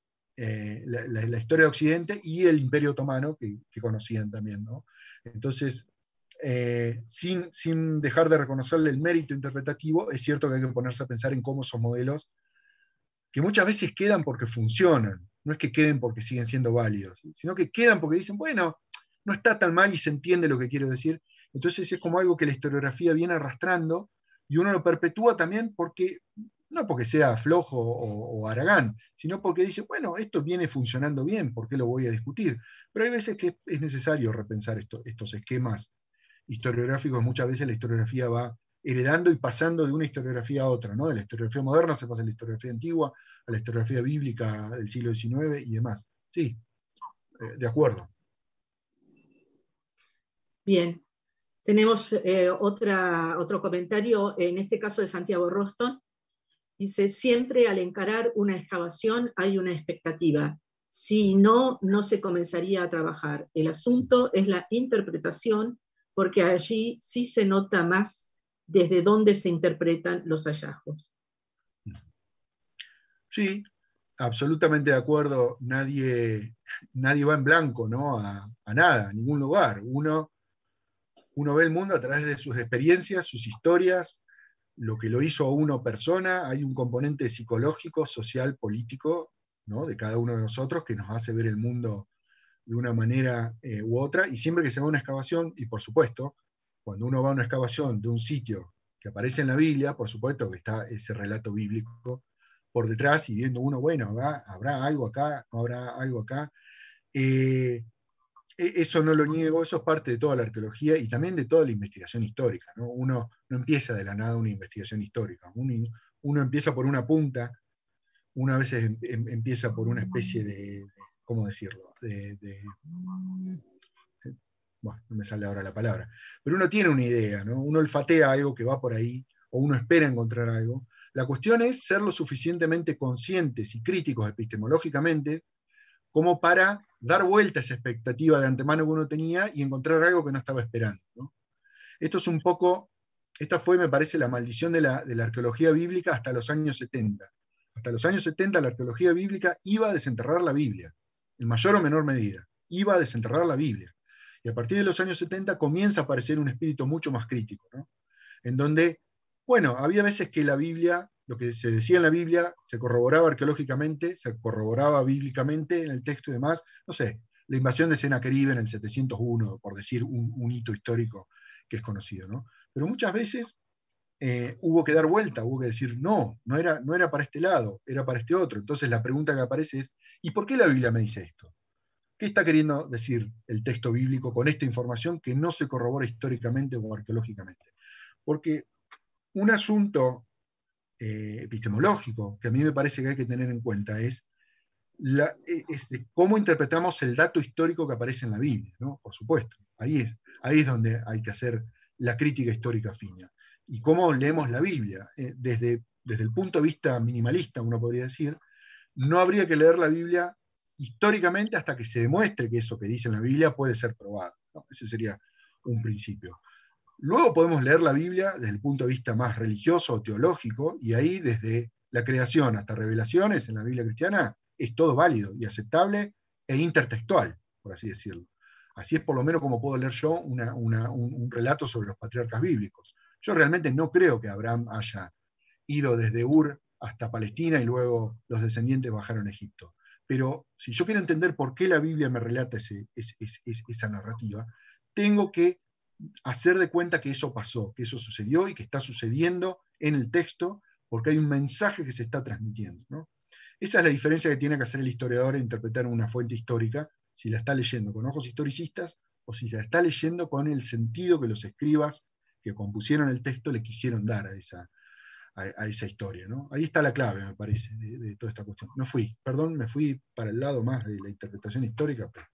eh, la, la, la historia de Occidente y el Imperio Otomano, que, que conocían también, ¿no? Entonces, eh, sin, sin dejar de reconocerle el mérito interpretativo, es cierto que hay que ponerse a pensar en cómo esos modelos, que muchas veces quedan porque funcionan, no es que queden porque siguen siendo válidos, sino que quedan porque dicen, bueno, no está tan mal y se entiende lo que quiero decir. Entonces es como algo que la historiografía viene arrastrando y uno lo perpetúa también porque, no porque sea flojo o, o haragán, sino porque dice, bueno, esto viene funcionando bien, ¿por qué lo voy a discutir? Pero hay veces que es necesario repensar esto, estos esquemas historiográficos. Muchas veces la historiografía va heredando y pasando de una historiografía a otra, ¿no? De la historiografía moderna se pasa a la historiografía antigua, a la historiografía bíblica del siglo diecinueve y demás. Sí, eh, de acuerdo. Bien. Tenemos eh, otra, otro comentario, en este caso de Santiago Roston. Dice, siempre al encarar una excavación hay una expectativa. Si no, no se comenzaría a trabajar. El asunto es la interpretación, porque allí sí se nota más desde dónde se interpretan los hallazgos. Sí, absolutamente de acuerdo. Nadie, nadie va en blanco, ¿no? a, a nada, a ningún lugar. Uno... Uno ve el mundo a través de sus experiencias, sus historias, lo que lo hizo a uno persona. Hay un componente psicológico, social, político, ¿no? De cada uno de nosotros que nos hace ver el mundo de una manera eh, u otra. Y siempre que se va a una excavación, y por supuesto, cuando uno va a una excavación de un sitio que aparece en la Biblia, por supuesto que está ese relato bíblico por detrás y viendo uno, bueno, ¿habrá, habrá algo acá? ¿Habrá algo acá? Eh, eso no lo niego, eso es parte de toda la arqueología y también de toda la investigación histórica, ¿no? Uno no empieza de la nada una investigación histórica, uno, uno empieza por una punta, uno a veces em, em, empieza por una especie de, ¿cómo decirlo? De, de, bueno, no me sale ahora la palabra, pero uno tiene una idea, ¿no? Uno olfatea algo que va por ahí, o uno espera encontrar algo. La cuestión es ser lo suficientemente conscientes y críticos epistemológicamente como para dar vuelta a esa expectativa de antemano que uno tenía y encontrar algo que no estaba esperando, ¿no? Esto es un poco, esta fue, me parece, la maldición de la, de la arqueología bíblica hasta los años setenta. Hasta los años setenta la arqueología bíblica iba a desenterrar la Biblia, en mayor o menor medida, iba a desenterrar la Biblia. Y a partir de los años setenta comienza a aparecer un espíritu mucho más crítico, ¿no? En donde, bueno, había veces que la Biblia, lo que se decía en la Biblia, se corroboraba arqueológicamente, se corroboraba bíblicamente en el texto y demás. No sé, la invasión de Sennacherib en el setecientos uno, por decir un, un hito histórico que es conocido, ¿no? Pero muchas veces eh, hubo que dar vuelta, hubo que decir, no, no era, no era para este lado, era para este otro. Entonces la pregunta que aparece es, ¿y por qué la Biblia me dice esto? ¿Qué está queriendo decir el texto bíblico con esta información que no se corrobora históricamente o arqueológicamente? Porque un asunto eh, epistemológico que a mí me parece que hay que tener en cuenta es, la, es de cómo interpretamos el dato histórico que aparece en la Biblia, ¿no? Por supuesto, ahí es, ahí es donde hay que hacer la crítica histórica fina. Y cómo leemos la Biblia. Eh, desde, desde el punto de vista minimalista, uno podría decir, no habría que leer la Biblia históricamente hasta que se demuestre que eso que dice en la Biblia puede ser probado, ¿no? Ese sería un principio. Luego podemos leer la Biblia desde el punto de vista más religioso o teológico, y ahí desde la creación hasta revelaciones en la Biblia cristiana es todo válido y aceptable e intertextual, por así decirlo. Así es por lo menos como puedo leer yo una, una, un, un relato sobre los patriarcas bíblicos. Yo realmente no creo que Abraham haya ido desde Ur hasta Palestina y luego los descendientes bajaron a Egipto. Pero si yo quiero entender por qué la Biblia me relata ese, ese, ese, esa narrativa, tengo que hacer de cuenta que eso pasó, que eso sucedió y que está sucediendo en el texto porque hay un mensaje que se está transmitiendo, ¿no? Esa es la diferencia que tiene que hacer el historiador en interpretar una fuente histórica, si la está leyendo con ojos historicistas o si la está leyendo con el sentido que los escribas que compusieron el texto le quisieron dar a esa, a, a esa historia, ¿no? Ahí está la clave, me parece, de, de toda esta cuestión. No fui, perdón, me fui para el lado más de la interpretación histórica, pero...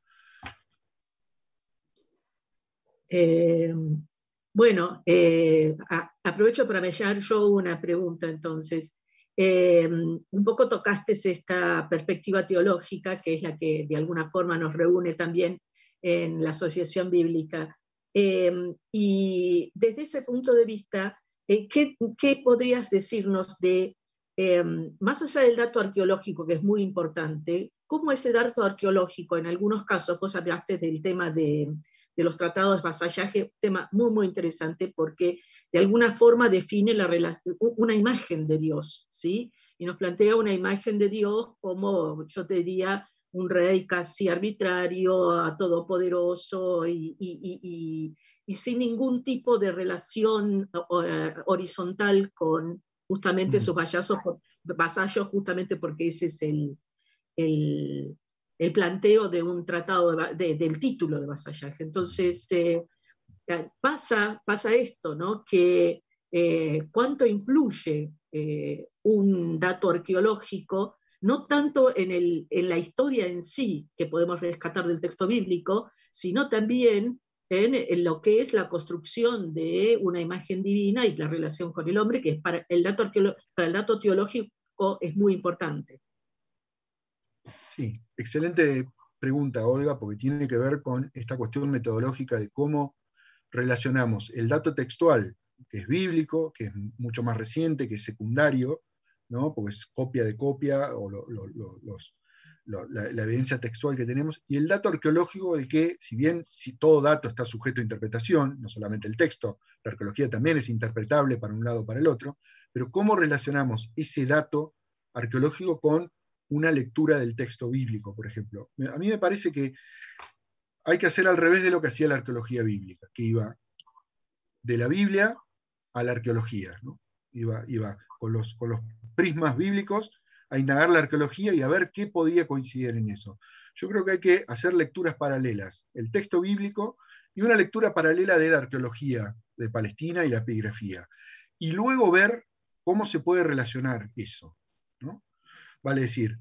Eh, bueno, eh, a, aprovecho para mellar yo una pregunta entonces. Eh, un poco tocaste esta perspectiva teológica, que es la que de alguna forma nos reúne también en la Asociación Bíblica. Eh, y desde ese punto de vista, eh, ¿qué, ¿qué podrías decirnos de, eh, más allá del dato arqueológico, que es muy importante, cómo ese dato arqueológico, en algunos casos, vos hablaste del tema de, de los tratados de vasallaje, tema muy, muy interesante, porque de alguna forma define la relación, una imagen de Dios, ¿sí? Y nos plantea una imagen de Dios como, yo te diría, un rey casi arbitrario, todopoderoso y, y, y, y, y sin ningún tipo de relación horizontal con justamente sus vasallos, vasallos justamente porque ese es el, el, el planteo de un tratado, de, de, del título de vasallaje. Entonces, eh, pasa, pasa esto, ¿no? Que eh, cuánto influye eh, un dato arqueológico, no tanto en, el, en la historia en sí, que podemos rescatar del texto bíblico, sino también en, en lo que es la construcción de una imagen divina y la relación con el hombre, que es para el dato, para el dato teológico es muy importante. Sí, excelente pregunta, Olga, porque tiene que ver con esta cuestión metodológica de cómo relacionamos el dato textual, que es bíblico, que es mucho más reciente, que es secundario, ¿no? Porque es copia de copia, o lo, lo, lo, los, lo, la, la evidencia textual que tenemos, y el dato arqueológico, del que, si bien si todo dato está sujeto a interpretación, no solamente el texto, la arqueología también es interpretable para un lado o para el otro, pero cómo relacionamos ese dato arqueológico con una lectura del texto bíblico, por ejemplo. A mí me parece que hay que hacer al revés de lo que hacía la arqueología bíblica, que iba de la Biblia a la arqueología, ¿no? Iba, iba con, los, con los prismas bíblicos a indagar la arqueología y a ver qué podía coincidir en eso. Yo creo que hay que hacer lecturas paralelas, el texto bíblico y una lectura paralela de la arqueología de Palestina y la epigrafía, y luego ver cómo se puede relacionar eso, ¿no? Vale decir,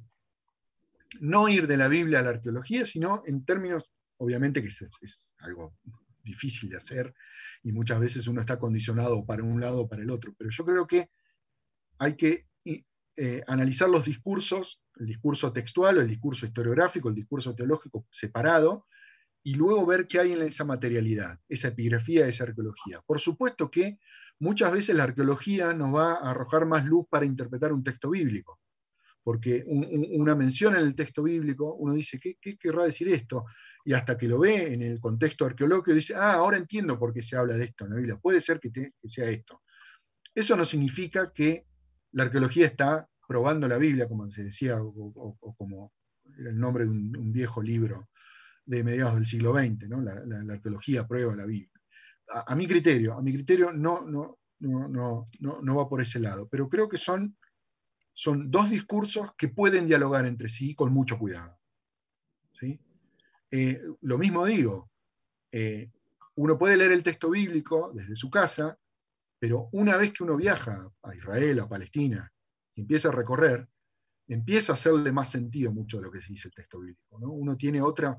no ir de la Biblia a la arqueología, sino en términos, obviamente que es, es algo difícil de hacer, y muchas veces uno está condicionado para un lado o para el otro, pero yo creo que hay que eh, analizar los discursos, el discurso textual, el discurso historiográfico, el discurso teológico separado, y luego ver qué hay en esa materialidad, esa epigrafía, esa arqueología. Por supuesto que muchas veces la arqueología nos va a arrojar más luz para interpretar un texto bíblico, porque un, un, una mención en el texto bíblico, uno dice, ¿qué, qué querrá decir esto? Y hasta que lo ve en el contexto arqueológico, dice, ah, ahora entiendo por qué se habla de esto en la Biblia, puede ser que, te, que sea esto. Eso no significa que la arqueología está probando la Biblia, como se decía, o, o, o como era el nombre de un, un viejo libro de mediados del siglo veinte, ¿no? la, la, la arqueología prueba la Biblia. A, a mi criterio, a mi criterio no, no, no, no, no, no va por ese lado, pero creo que son, son dos discursos que pueden dialogar entre sí con mucho cuidado. ¿Sí? Eh, lo mismo digo, eh, uno puede leer el texto bíblico desde su casa, pero una vez que uno viaja a Israel, a Palestina, y empieza a recorrer, empieza a hacerle más sentido mucho de lo que se dice el texto bíblico, ¿no? Uno tiene otra,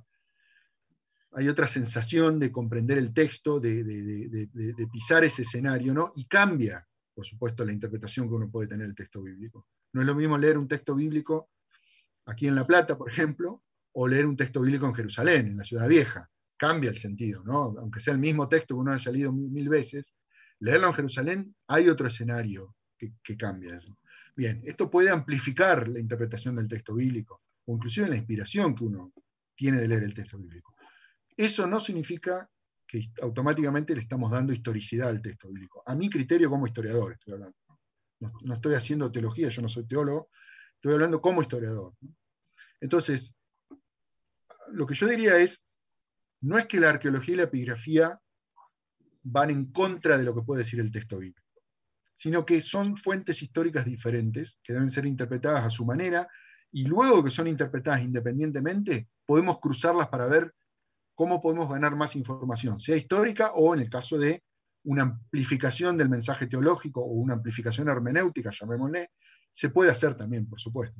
hay otra sensación de comprender el texto, de, de, de, de, de pisar ese escenario, ¿no? Y cambia, por supuesto, la interpretación que uno puede tener del texto bíblico. No es lo mismo leer un texto bíblico aquí en La Plata, por ejemplo, o leer un texto bíblico en Jerusalén, en la Ciudad Vieja. Cambia el sentido, ¿no? Aunque sea el mismo texto que uno haya leído mil, mil veces, leerlo en Jerusalén hay otro escenario que, que cambia eso. Bien, esto puede amplificar la interpretación del texto bíblico, o inclusive la inspiración que uno tiene de leer el texto bíblico. Eso no significa que automáticamente le estamos dando historicidad al texto bíblico. A mi criterio como historiador estoy hablando. No, no estoy haciendo teología, yo no soy teólogo, estoy hablando como historiador. Entonces, lo que yo diría es, no es que la arqueología y la epigrafía van en contra de lo que puede decir el texto bíblico, sino que son fuentes históricas diferentes, que deben ser interpretadas a su manera, y luego que son interpretadas independientemente, podemos cruzarlas para ver cómo podemos ganar más información, sea histórica o en el caso de una amplificación del mensaje teológico o una amplificación hermenéutica, llamémosle, se puede hacer también, por supuesto.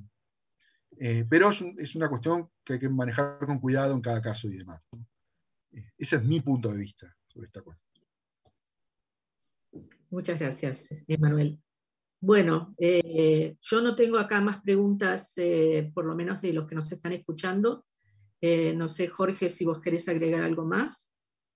Eh, pero es, un, es una cuestión que hay que manejar con cuidado en cada caso y demás. Eh, ese es mi punto de vista sobre esta cuestión. Muchas gracias, Emanuel. Bueno, eh, yo no tengo acá más preguntas, eh, por lo menos de los que nos están escuchando. Eh, no sé, Jorge, si vos querés agregar algo más.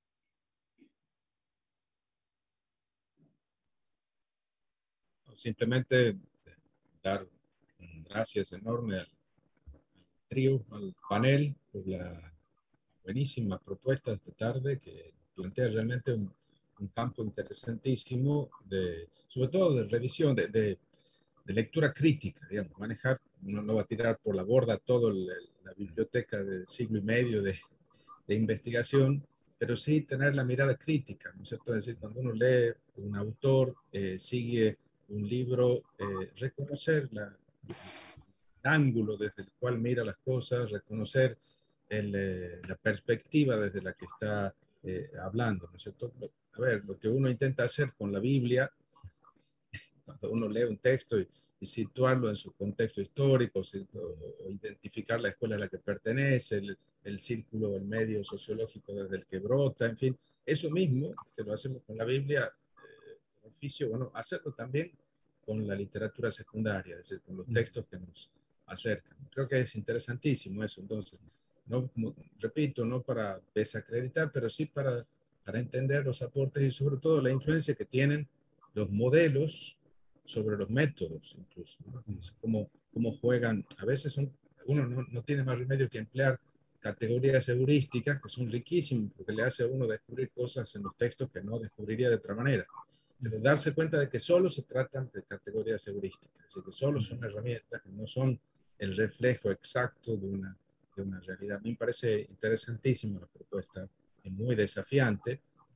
Simplemente dar gracias enorme al trío, al panel, por la buenísima propuesta de esta tarde, que plantea realmente un, un campo interesantísimo, de, sobre todo de revisión, de, de, de lectura crítica, digamos, manejar, uno no va a tirar por la borda toda la biblioteca de siglo y medio de, de investigación, pero sí tener la mirada crítica, ¿no es cierto? Es decir, cuando uno lee un autor, eh, sigue un libro, eh, reconocer la, el ángulo desde el cual mira las cosas, reconocer el, eh, la perspectiva desde la que está eh, hablando, ¿no es cierto? A ver, lo que uno intenta hacer con la Biblia, cuando uno lee un texto y, y situarlo en su contexto histórico, o, o identificar la escuela a la que pertenece, el, el círculo, el medio sociológico desde el que brota, en fin, eso mismo que lo hacemos con la Biblia, eh, oficio, bueno, hacerlo también con la literatura secundaria, es decir, con los textos que nos acercan. Creo que es interesantísimo eso, entonces, no, como, repito, no para desacreditar, pero sí para, para entender los aportes y sobre todo la influencia que tienen los modelos sobre los métodos, incluso, ¿no? Cómo, cómo juegan, a veces son, uno no, no tiene más remedio que emplear categorías heurísticas que son riquísimas, porque le hace a uno descubrir cosas en los textos que no descubriría de otra manera. Pero darse cuenta de que solo se tratan de categorías heurísticas, es decir, que solo son herramientas, que no son el reflejo exacto de una, de una realidad. A mí me parece interesantísima la propuesta, es muy desafiante,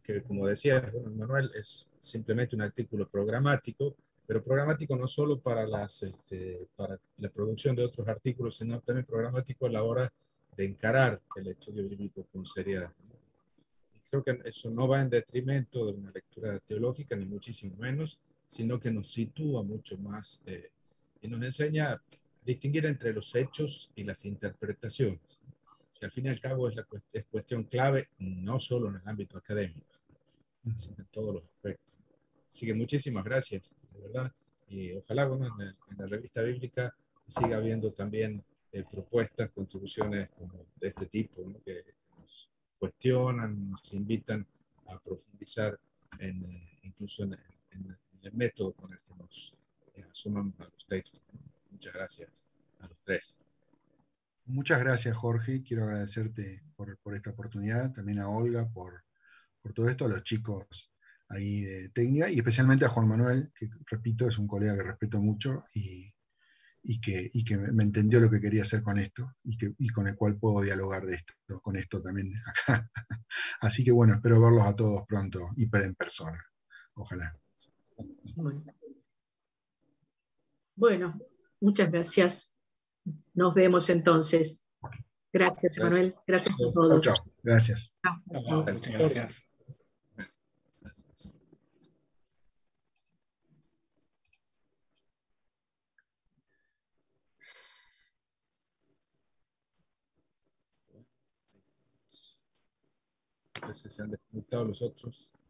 que, como decía bueno, Manuel, es simplemente un artículo programático, pero programático no solo para, las, este, para la producción de otros artículos, sino también programático a la hora de encarar el estudio bíblico con seriedad. Y creo que eso no va en detrimento de una lectura teológica, ni muchísimo menos, sino que nos sitúa mucho más eh, y nos enseña a distinguir entre los hechos y las interpretaciones, que al fin y al cabo es la cuest es cuestión clave, no solo en el ámbito académico, sino en todos los aspectos. Así que muchísimas gracias, de verdad, y ojalá bueno, en, el, en la revista bíblica siga habiendo también eh, propuestas, contribuciones como de este tipo, ¿no? que nos cuestionan, nos invitan a profundizar en, eh, incluso en, en, en, el método con el que nos eh, asumamos a los textos, ¿no? Muchas gracias a los tres. Muchas gracias, Jorge. Quiero agradecerte por, por esta oportunidad, también a Olga por, por todo esto, a los chicos ahí de técnica, y especialmente a Juan Manuel, que repito, es un colega que respeto mucho y, y, que, y que me entendió lo que quería hacer con esto, y, que, y con el cual puedo dialogar de esto, con esto también acá. Así que bueno, espero verlos a todos pronto y en persona. Ojalá. Bueno, bueno muchas gracias. Nos vemos entonces. Gracias, Emanuel. Gracias a todos. Chao, chao. Gracias. Chao, chao. Muchas gracias. Gracias. Entonces se han desconectado los otros.